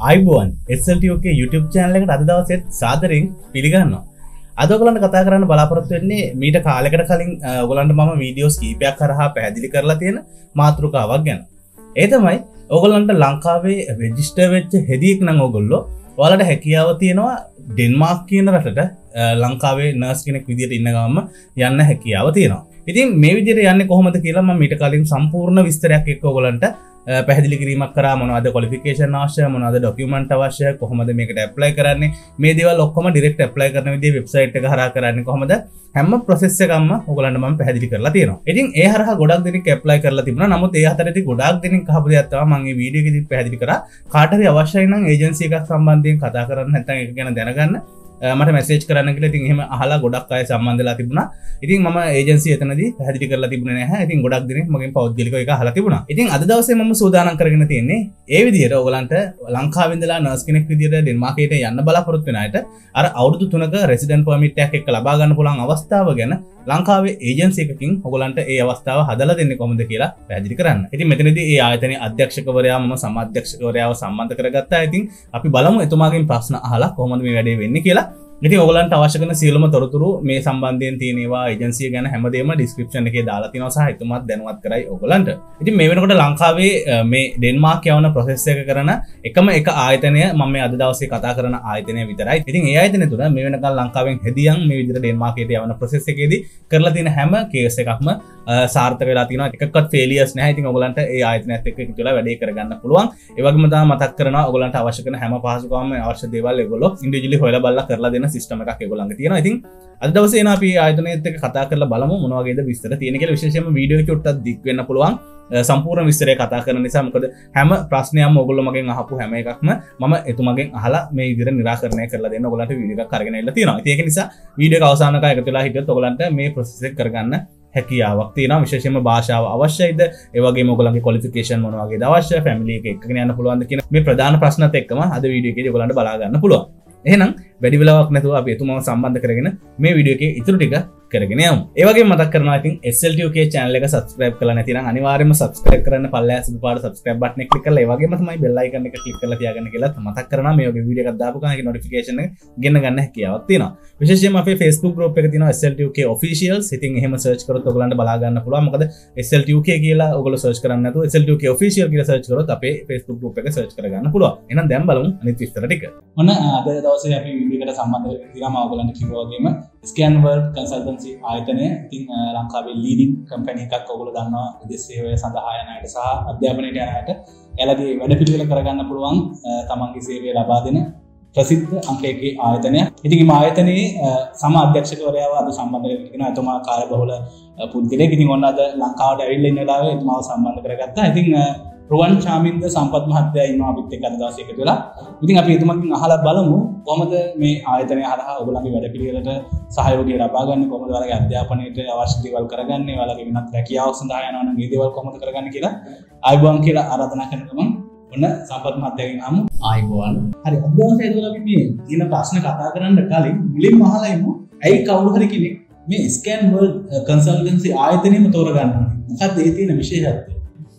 ආයිබෝන් SLTOK YouTube channel එකට අද දවසෙත් සාදරයෙන් පිළිගන්නවා. අද ඔයගලන්ට කතා කරන්න බලාපොරොත්තු වෙන්නේ මීට කාලයකට කලින් ඔයගලන්ට මම වීඩියෝස් කීපයක් කරහා පැහැදිලි කරලා තියෙන මාතෘකාවක් ගැන. ඒ තමයි ඔයගලන්ට ලංකාවේ රෙජිස්ටර් වෙච්ච හෙදියෙක් නම් ඔයගොල්ලෝ ඔයාලට හැකියාව තියෙනවා ඩෙන්මාර්ක් කියන රටට ලංකාවේ නර්ස් කෙනෙක් විදියට ඉන්න ගමන්ම යන්න හැකියාව තියෙනවා. ඉතින් මේ විදියට යන්නේ කොහොමද කියලා මම මීට කලින් සම්පූර්ණ විස්තරයක් එක්ක ඔයගලන්ට පැහැදිලි කිරීමක් කරා. මොනවද ක්වොලිෆිකේෂන් අවශ්‍ය, මොනවද ડોකියුමන්ට් අවශ්‍ය, කොහොමද මේකට ඇප්ලයි කරන්නේ, මේ දේවල් ඔක්කොම ඩිරෙක්ට් ඇප්ලයි කරන විදිහේ වෙබ්සයිට් එක හරහා කරන්නේ කොහොමද, හැම ප්‍රොසෙස් එකක්ම ඔයගලන්ට මම පැහැදිලි කරලා තියෙනවා. ඉතින් ඒ හරහා ගොඩක් දෙනෙක් ඇප්ලයි කරලා තිබුණා. නමුත් ඒ අතරේදී ගොඩක් දෙනෙක් අහපු දෙයක් තමයි මම මේ වීඩියෝ එකේදී පැහැදිලි කරා. කාට හරි අවශ්‍යයි නම් ඒජන්සි එකක් සම්බන්ධයෙන් කතා කරන්න නැත්නම් ඒක ගැන දැනගන්න මට මැසේජ් කරන්න කියලා. ඉතින් එහෙම අහලා ගොඩක් අය සම්බන්ධලා තිබුණා. ඉතින් මම ඒජන්සි එතනදී පැහැදිලි කරලා තිබුණේ නැහැ. ඉතින් ගොඩක් දෙනෙක් මගෙන් පෞද්ගලිකව ඒක අහලා තිබුණා. ඉතින් අද දවසේ මම සූදානම් කරගෙන තියෙන්නේ ඒ විදිහට ඔයගලන්ට ලංකාවේ ඉඳලා නර්ස් කෙනෙක් විදිහට ඩෙන්මාර්කයට යන්න බලාපොරොත්තු වෙන අයට අර අවුරුදු 3ක රෙසිඩන්ට් පර්මිට් එකක් එක්ක ලබා ගන්න පුළුවන් අවස්ථාව ගැන ලංකාවේ ඒජන්සි එකකින් ඔයගලන්ට ඒ අවස්ථාව හදලා දෙන්නේ කොහොමද කියලා පැහැදිලි කරන්න. ඉතින් මෙතනදී ඒ ආයතනයේ අධ්‍යක්ෂකවරයා මම සමාධ්‍යක්ෂකවරයාව සම්බන්ධ කරගත්තා. ඉතින් අපි බලමු එතුමාගෙන් ප්‍රශ්න අහලා කොහොමද මේ වැඩේ වෙන්නේ කියලා. ඉතින් ඔයගලන්ට අවශ්‍ය කරන සියලුම තොරතුරු මේ සම්බන්ධයෙන් තියෙනවා ඒජන්සිය ගැන හැමදේම ඩිස්ක්‍රිප්ෂන් එකේ දාලා තියෙනවා සහ එතුමාත් දැනුවත් කරයි ඔයගලන්ට. ඉතින් මේ වෙනකොට ලංකාවේ මේ ඩෙන්මාර්ක් යවන ප්‍රොසෙස් එක කරන එකම එක ආයතනය මම මේ අද දවසේ කතා කරන ආයතනය විතරයි. ඉතින් ඒ ආයතනය තුන මේ වෙනකල් ලංකාවෙන් හෙදියන් මේ විදිහට ඩෙන්මාර්කයට යවන ප්‍රොසෙස් එකේදී කරලා තියෙන හැම කේස් එකක්ම සාර්ථක වෙලා තියෙනවා. එකක්වත් ෆේලියර්ස් නැහැ. ඉතින් ඔයගලන්ට ඒ ආයතනයත් එක්ක එකතු වෙලා වැඩේ කරගන්න පුළුවන්. ඒ වගේම තමයි මතක් කරනවා ඔයගලන්ට අවශ්‍ය කරන හැම පහසුකම්ම අවශ්‍ය දේවල් ඒගොල්ලෝ ඉන්ඩිවිජුවලි හොයලා බලලා කරලා දෙන සිස්ටම් එකක් ඒගොල්ලන්ගේ තියෙනවා. ඉතින් අද දවසේ එන අපි ආයතනයත් එක්ක කතා කරලා බලමු මොන වගේද විස්තර තියෙන කියලා. විශේෂයෙන්ම වීඩියෝ එකේ උට්ටක් දික් වෙන්න පුළුවන්. සම්පූර්ණ විස්තරය කතා කරන නිසා මොකද හැම ප්‍රශ්නයක්ම ඔයගොල්ලෝ මගෙන් අහපු හැම එකක්ම මම එතුමගෙන් අහලා මේ විදිහට නිරාකරණය කරලා දෙන්න ඔයගලන්ට වීඩියෝ එකක් අරගෙන ඉල්ල තියෙනවා. ඉතින් ඒක නිසා වීඩියෝ එක අවසානක එකතු වෙලා හිටියොත් ඔයගලන්ට මේ ප්‍රොසෙස් එක කරගන්න හැකියාවක් තියෙනවා. විශේෂයෙන්ම භාෂාව අවශ්‍යයිද, ඒ වගේම ඔයගලන්ගේ ක්වොලිෆිකේෂන් මොන වගේද අවශ්‍ය, ෆැමිලි එක එක්කගෙන යන්න පුළුවන්ද කියන මේ ප්‍රධාන ප්‍රශ්නත් එක්කම අද වීඩියෝ එකේදී ඔයගලන්ට බලා ගන්න පුළුවන්. එහෙනම් වැඩි වෙලාවක් නැතුව අපි එතුමාව සම්බන්ධ කරගෙන මේ වීඩියෝ එකේ ඉතුරු ටික කරගෙන යමු. ඒ වගේම මතක් කරනවා ඉතින් SLTOK channel එක subscribe කරලා නැතිනම් අනිවාර්යයෙන්ම subscribe කරන්න පල්ලෙහා සුදු පාට subscribe button එක click කරලා ඒ වගේම තමයි bell icon එක click කරලා තියාගන්න කියලා මතක් කරනවා. මේ වගේ වීඩියෝ එකක් දාපු ගමන් ඒක notification එක ගෙන්න ගන්න හැකියාවක් තියෙනවා. විශේෂයෙන්ම අපේ Facebook group එක තියෙනවා SLTOK officials. ඉතින් එහෙම search කරොත් ඔයගලන්ට බලා ගන්න පුළුවන්. මොකද SLTOK කියලා ඔයගොල්ලෝ search කරන්නේ නැතුව SLTOK official කියලා search කරොත් අපේ Facebook group එක search කරගන්න පුළුවන්. එහෙනම් දැන් බලමු අනිත් විස්තර ටික. ඔන්න අද දවසේ අපි වීඩියෝ එකට සම්බන්ධ වෙලා තියෙනවා. මම ඔයගලන්ට කිව්වා වගේම Scan World Consultancy ආයතනය ඉතින් ලංකාවේ ලීඩින් කම්පැනි එකක් ඔයගොල්ලෝ දන්නවා විදේශ සේවය සඳහා යන අයට සහ අධ්‍යාපනයට යන අයට එයාලගේ වැඩපිළිවෙල කරගන්න පුළුවන් තමන්ගේ සේවය ලබා දෙන ප්‍රසිද්ධ අංක එකේ ආයතනයක්. ඉතින් මේ ආයතනයේ සම අධ්‍යක්ෂකවරයාව අද සම්බන්ධ කරගෙන ඉන්නවා. එතුමා කාර්යබහුල පුද්ගලයෙක්. ඉතින් ඔන්න අද ලංකාවට ඇවිල්ලා ඉන්න වෙලාවේ එතුමාව සම්බන්ධ කරගත්තා. ඉතින් රුවන් චාමින්ද සම්පත් මහත්තයා ඉන්නවා අපිත් එක්ක අද දවසේ එකතු වෙලා. ඉතින් අපි එතුමගෙන් අහලා බලමු කොහොමද මේ ආයතනය හරහා ඔයගොල්ලන්ගේ වැඩපිළිවෙලට සහයෝගය ලබා ගන්න, කොහොමද ඔයාලගේ අධ්‍යාපනයට අවශ්‍ය දේවල් කරගන්නේ, ඔයාලගේ වෙනත් රැකියාවක් සඳහා යනවා නම් මේ දේවල් කොහොමද කරගන්නේ කියලා ආයිබෝන් කියලා ආරාධනා කරන ගමන් ඔන්න සම්පත් මහත්තයාගෙන් අහමු. ආයිබෝන්. හරි අද දවසේ ඒගොල්ලෝ අපි මේ තියෙන ප්‍රශ්න කතා කරන්න කලින් මුලින්ම අහලා ඉමු. ඇයි කවුරු හරි කෙනෙක් මේ Scan World Consultancy ආයතනයම තෝරගන්න ඕනේ? මොකක්ද ඒ තියෙන විශේෂත්වය?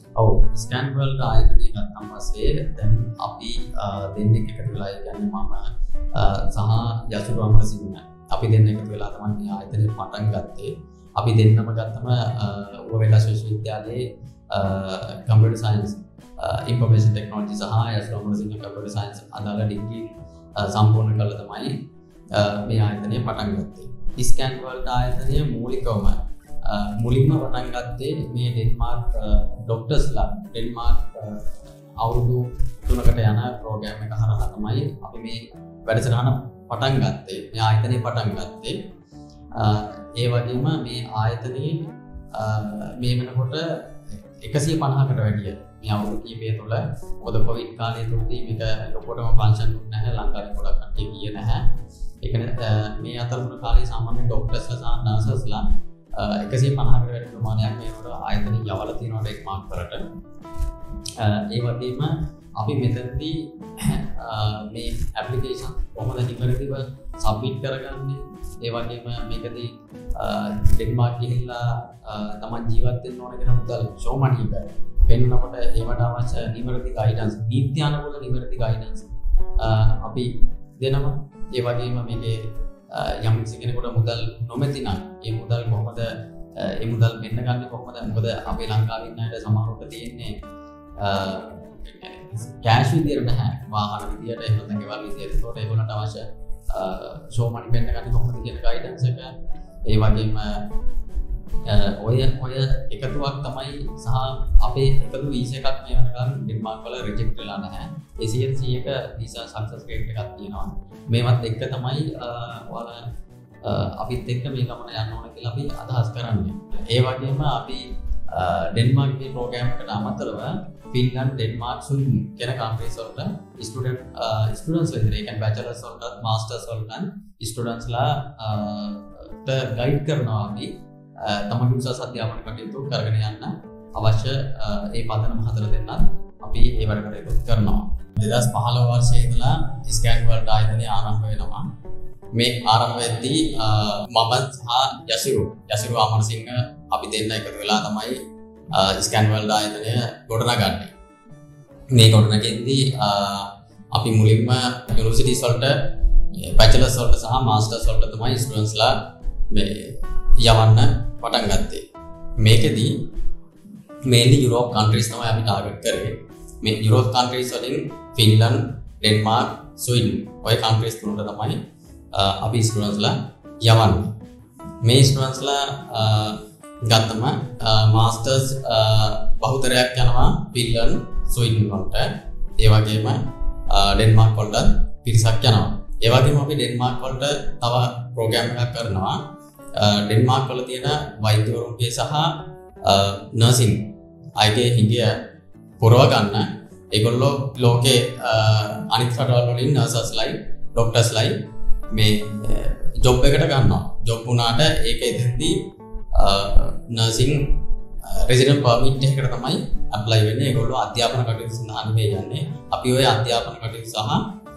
ස්කෑන් වර්ල්ඩ් ආයතනය ගත්තන් පස්සේ දැන් අපි දෙන්නෙක් එකතු වෙලා කියන්නේ මම සහ යසුරු අමරසිංහ අපි දෙන්න එකතු වෙලා තමයි මේ ආයතනය පටන් ගත්තේ. අපි දෙන්නම ගත්තම ඌවැල්ලාස් විශ්වවිද්‍යාලයේ කම්පියුටර් සයන්ස් ඉන්ෆර්මේෂන් ටෙක්නොලොජි සහ යසුරු අමරසිංහ කම්පියුටර් සයන්ස් අදාළ ඩිග්‍රී සම්පූර්ණ කළා තමයි මේ ආයතනය පටන් ගත්තේ. ස්කෑන් වර්ල්ඩ් ආයතනය මූලිකවම මුලින්ම පටන් ගත්තේ මේ ඩෙන්මාර්ක් ඩොක්ටර්ස්ලා ඩෙන්මාර්ක් අවුරුදු 3කට යන ප්‍රෝග්‍රෑම් එක හරහා තමයි අපි මේ වැඩසටහන පටන් ගත්තේ. මේ ආයතනය පටන් ගත්තේ. ඒ වගේම මේ ආයතනයේ මේ වෙනකොට 150කට වැඩිය මේ අවුරුදු කීපය තුළ මොකද කොවිඩ් කාලය තුලදී මේක ලොකටම ෆන්ක්ෂන් වුනේ නැහැ. ලංකාවේ ගොඩක් කට්ටිය ගියේ නැහැ. ඒක මේ අතරතුර කාලේ සාමාන්‍ය ඩොක්ටර්ස්ලා සහ නර්සස්ලා 150කට වැඩි ප්‍රමාණයක් මේකට ආයතන යවලා තියෙනවා ඩෙන්මාර්ක් වලට. ඒ වගේම අපි මෙතනදී මේ ඇප්ලිකේෂන් කොහොමද නිවැරදිව සබ්මිට් කරගන්නේ, ඒ වගේම මේකදී ඩෙන්මාර්ක් ගිහිල්ලා තමන් ජීවත් වෙන්න ඕන කියන මුදල් ෂෝමණී එක පෙන්වනකොට ඒවට අවශ්‍ය නිවැරදි ගයිඩන්ස්, නීත්‍යානුකූල නිවැරදි ගයිඩන්ස් අපි දෙනවා. ඒ වගේම මේකේ යම් කෙනෙකුට මුදල් නොමැති නම් ඒ මුදල් කොහොමද ඒ මුදල් මෙන්න ගන්න කොහොමද? මොකද අපේ ලංකාවේ ඉන්න අයට සමහරවිට තියෙන්නේ කෑෂ් විදියට නැහැ. වාහන විදියට එහෙම නැත්නම් ගෙවල් විදියට. ඒකට ඒගොල්ලන්ට අවශ්‍ය ෂෝ මනි වෙන්න ගන්න කොහොමද කියන ගයිඩන්ස් එක. ඒ වගේම ඔය එකතුවක් තමයි සහ අපේ එකතු වීසා එකක් මේ වෙනකන් ඩෙන්මාර්ක් වල රිජෙක්ට් වෙලා නැහැ. 100%ක වීසා සක්සස් රේට් එකක් තියෙනවා. මේවත් එක්ක තමයි ඔයාලා අපිත් එක්ක මේ ගමන යන්න ඕන කියලා අපි අදහස් කරන්නේ. ඒ වගේම අපි ඩෙන්මාර්ක් මේ ප්‍රෝග්‍රෑම් එකට අමතරව ෆින්ලන්ඩ්, ඩෙන්මාර්ක්, ස්වීඩන් කියන කන්ට්‍රීස් වලට ස්ටුඩන්ට්ස් වෙන්නේ. ඒ කියන්නේ බැචලර්ස් වලට, මාස්ටර්ස් වලට ස්ටුඩන්ට්ස්ලා ගයිඩ් කරනවා අපි තමන්ගේ උසස් අධ්‍යාපන කටයුතු කරගෙන යන්න අවශ්‍ය ඒ පදනම හදලා දෙන්නත් අපි ඒ වැඩ කටයුතු කරනවා. 2015 වර්ෂයේ ඉඳලා ස්කෑන් වර්ල්ඩ් ආයතනය ආරම්භ වෙනවා. මේ ආරම්භ වෙද්දී මම සහ යසිරු අමරසිංහ අපි දෙන්න එකතු වෙලා තමයි ස්කෑන් වර්ල්ඩ් ආයතනය ගොඩනගන්නේ. මේ ගොඩනගෙද්දී අපි මුලින්ම යුනිවර්සිටිස් වලට බැචලර්ස් වලට සහ මාස්ටර්ස් වලට තමයි ස්ටුඩන්ට්ස්ලා මේ යවන්න පටන් ගත්තේ. මේකෙදී මේන්ලි යුරෝප් කන්ට්‍රීස් තමයි අපි ටාගට් කරේ. මේ යුරෝප් කන්ට්‍රීස් වලින් ෆින්ලන්ඩ්, ඩෙන්මාර්ක්, ස්වීඩන් ඔය කන්ට්‍රීස් තුනට තමයි අපි ස්ටුඩන්ට්ස්ලා යවන්නේ. මේ ස්ටුඩන්ට්ස්ලා ගත්තම මාස්ටර්ස් බහුතරයක් යනවා ෆින්ලන්ඩ්, ස්වීඩන් වලට. ඒ වගේම ඩෙන්මාර්ක් වලට පිරිසක් යනවා. ඒ වගේම අපි ඩෙන්මාර්ක් වලට තව ප්‍රෝග්‍රෑම් එකක් කරනවා. ඩෙන්මාර්ක් වල තියෙන වෛද්‍යවරුන්ගේ සහ නර්සින් අයගේ හිඟය පුරව ගන්න ඒගොල්ලෝ ලෝකේ අනිත් රටවල් වලින් නර්සස්ලයි ඩොක්ටර්ස්ලයි මේ ජොබ් එකට ගන්නවා. ජොබ් වුණාට ඒක එතෙන්දී නර්සින් රෙසිඩන්ට් පර්මිට් එකකට තමයි ඇප්ලයි වෙන්නේ. ඒගොල්ලෝ අධ්‍යාපන කටයුතු සඳහා නෙවෙයි යන්නේ. අපි ওই අධ්‍යාපන කටයුතු සහ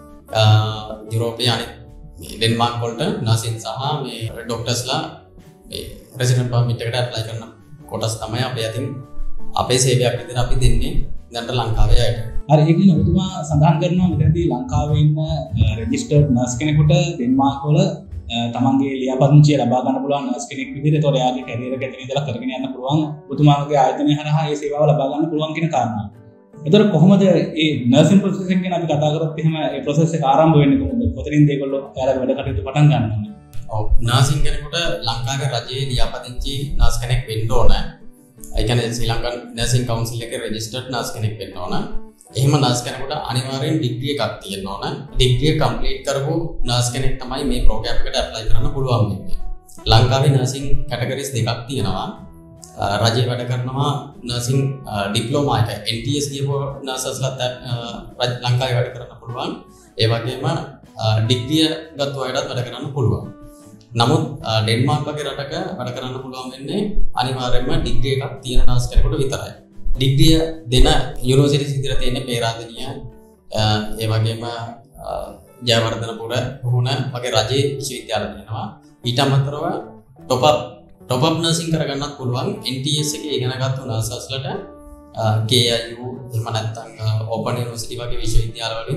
යුරෝපයේ අනිත් ඩෙන්මාර්ක් වලට නර්සින් සහ මේ ඩොක්ටර්ස්ලා මේ රෙසිඩන්ට් පර්මිට් එකට ඇප්ලයි කරන කොටස් තමයි අපි අතින් අපේ සේවයක් විදිහට අපි දෙන්නේ දැන්ට ලංකාවේ අයට. හරි, ඒ කියන්නේ ඔබතුමා සඳහන් කරනවා මෙතනදී ලංකාවේ ඉන්න රෙජිස්ටර්ඩ් නර්ස් කෙනෙකුට ඩෙන්මාර්ක් වල තමන්ගේ ලියාපදිංචිය ලබා ගන්න පුළුවන් නර්ස් කෙනෙක් විදිහට ඒතොර එයාගේ කැරියර් එක එතන ඉඳලා කරගෙන යන්න පුළුවන්. ඔබතුමාගේ ආයතනය හරහා මේ සේවාව ලබා ගන්න පුළුවන් කියන කාරණාව. ඒතර කොහොමද මේ නර්සින් ප්‍රොසෙස් එක ගැන අපි කතා කරොත් එහෙම ඒ ප්‍රොසෙස් එක ආරම්භ වෙන්නේ කොහොමද? කොතනින්ද ඒගොල්ලෝ එයාලා වැඩ කටයුතු පටන් ගන්නවද? ඔව්, නර්සින් කෙනෙකුට ලංකාවේ රජයේ ලියාපදිංචි නර්ස් කෙනෙක් වෙන්න ඕන. ඒ කියන්නේ ශ්‍රී ලංකන් නර්සින් කවුන්සිල් එකේ රෙජිස්ටර්ඩ් නර්ස් කෙනෙක් වෙන්න ඕන. එහෙම නර්ස් කෙනෙකුට අනිවාර්යෙන් ඩිග්‍රී එකක් තියෙන්න ඕන. ඩිග්‍රී එක කම්ප්ලීට් කරපු නර්ස් කෙනෙක් තමයි මේ ප්‍රෝග්‍රෑම් එකට ඇප්ලයි කරන්න පුළුවන් වෙන්නේ. ලංකාවේ නර්සින් කැටගරිස් දෙකක් තියෙනවා. රජයේ වැඩ කරනවා නර්සින් ඩිප්ලෝමා එක NTS කියපු නර්සස්ලාත් ලංකාවේ වැඩ කරන්න පුළුවන්. ඒ වගේම ඩිග්‍රිය ගත්ත අයටත් වැඩ කරන්න පුළුවන්. නමුත් ඩෙන්මාර්ක් වගේ රටක වැඩ කරන්න පුළුවන් වෙන්නේ අනිවාර්යයෙන්ම ඩිග්‍රී එකක් තියෙන නර්ස් කෙනෙකුට විතරයි. ඩිග්‍රිය දෙන යුනිවර්සිටිස් විතර තියෙන පේරාදෙණිය ඒ වගේම ජයවර්ධනපුර පුහුණ වගේ රජයේ විශ්වවිද්‍යාල තියෙනවා. ඊට අමතරව ටොප් අප් නර්සින් කරගන්නත් පුළුවන්. NTS එකේ ඉගෙනගත්තු නර්සස්ලට KIU එහෙම නැත්නම් ඕපන් යුනිවර්සිටි වගේ විශ්වවිද්‍යාල වලින්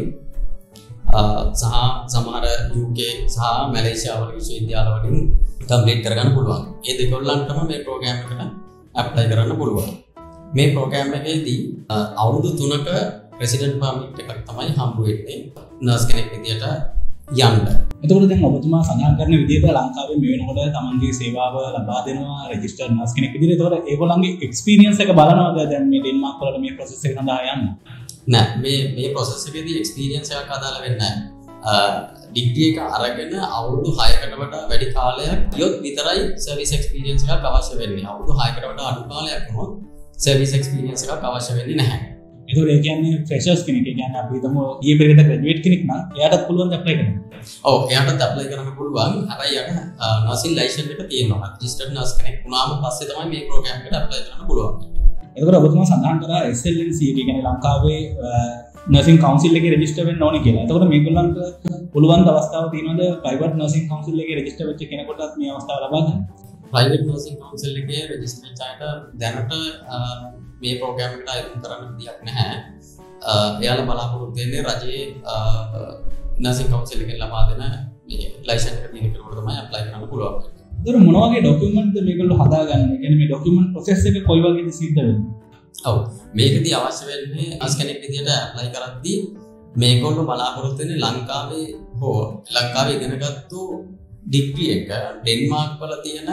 සහ සමහර UK සහ මැලේසියා වගේ විශ්වවිද්‍යාල වලින් කම්ප්ලීට් කරගන්න පුළුවන්. ඒ දෙකොල්ලන්ටම මේ ප්‍රෝග්‍රෑම් එකට ඇප්ලයි කරන්න පුළුවන්. මේ ප්‍රෝග්‍රෑම් එකේදී අවුරුදු 3ක රෙසිඩන්ට් පර්මිට් එකක් තමයි හම්බ වෙන්නේ නර්ස් කෙනෙක් විදියට යන්න. එතකොට දැන් ඔබතුමා සඳහන් කරන විදිහට ලංකාවේ මේ වෙනකොට තමන්ගේ සේවාව ලබා දෙනවා රෙජිස්ටර්ඩ් නර්ස් කෙනෙක් විදිහට. එතකොට ඒගොල්ලන්ගේ එක්ස්පීරියන්ස් එක බලනවාද දැන් මේ ඩෙන්මාර්ක් වලට මේ ප්‍රොසෙස් එක සඳහා යන්න? නෑ, මේ ප්‍රොසෙස් එකේදී එක්ස්පීරියන්ස් එකක් අදාළ වෙන්නේ නෑ. ඩිග්‍රී එක අරගෙන අවුරුදු 6කට වඩා වැඩි කාලයක් ගියොත් විතරයි සර්විස් එක්ස්පීරියන්ස් එකක් අවශ්‍ය වෙන්නේ. අවුරුදු 6කට වඩා අඩු කාලයක් වුණොත් සර්විස් එක්ස්පීරියන්ස් එකක් අවශ්‍ය වෙන්නේ නැහැ. ඒතකොට ඒ කියන්නේ ෆ්‍රෙෂර්ස් කෙනෙක්, ඒ කියන්නේ අපි හිතමු ඊයේ පෙරේද ග්‍රැජුවේට් කෙනෙක් නම් එයාටත් පුළුවන් ඇප්ලයි කරන්න. ඔව්, එයාටත් ඇප්ලයි කරන්න පුළුවන්. හැබැයි යාට නර්සින් ලයිසන්ස් එක තියෙනවා. රෙජිස්ටර්ඩ් නර්ස් කෙනෙක් වුණාම පස්සේ තමයි මේ ප්‍රෝග්‍රෑම් එකට ඇප්ලයි කරන්න පුළුවන්. එතකොට ඔබතුමා සඳහන් කරා SLNC එක කියන්නේ ලංකාවේ නර්සින් කවුන්සිල් එකේ රෙජිස්ටර් වෙන්න ඕනේ කියලා. එතකොට මේගොල්ලන්ට පුළුවන් අවස්ථාවක් තියෙනවද ප්‍රයිවට් නර්සින් කවුන්සිල් එකේ රෙජිස්ටර් වෙච්ච කෙනෙකුටත් මේ අවස්ථාව ලබා ගන්න? ප්‍රයිවට් නර්සින් කවුන්සිල් එකේ රෙජිස්ටර් වෙච්ච අයට දැනට මේ ප්‍රෝග්‍රෑම් එකට අයදුම් කරන්න විදියක් නැහැ. එයාලා බලාපොරොත්තු වෙන්නේ රජයේ නර්සින් කවුන්සිල් එකෙන් ලබා දෙන මේ ලයිසන්ස් එක තියෙන කෙනෙකුට තමයි ඇප්ලයි කරන්න පුළුවන්. ඒතර මොන වගේ ડોකියුමන්ට්ද මේගොල්ලෝ හදාගන්නේ? ඒ කියන්නේ මේ ડોකියුමන්ට් ප්‍රොසෙස් එක කොයි වගේද සිද්ධ වෙන්නේ? ඔව් මේකදී අවශ්‍ය වෙන්නේ නර්ස් කෙනෙක් විදියට ඇප්ලයි කරද්දී මේගොල්ලෝ බලාපොරොත්තු වෙන්නේ ලංකාවේ ඉගෙනගත්තු ඩිග්‍රී එක ඩෙන්මාර්ක් වල තියෙන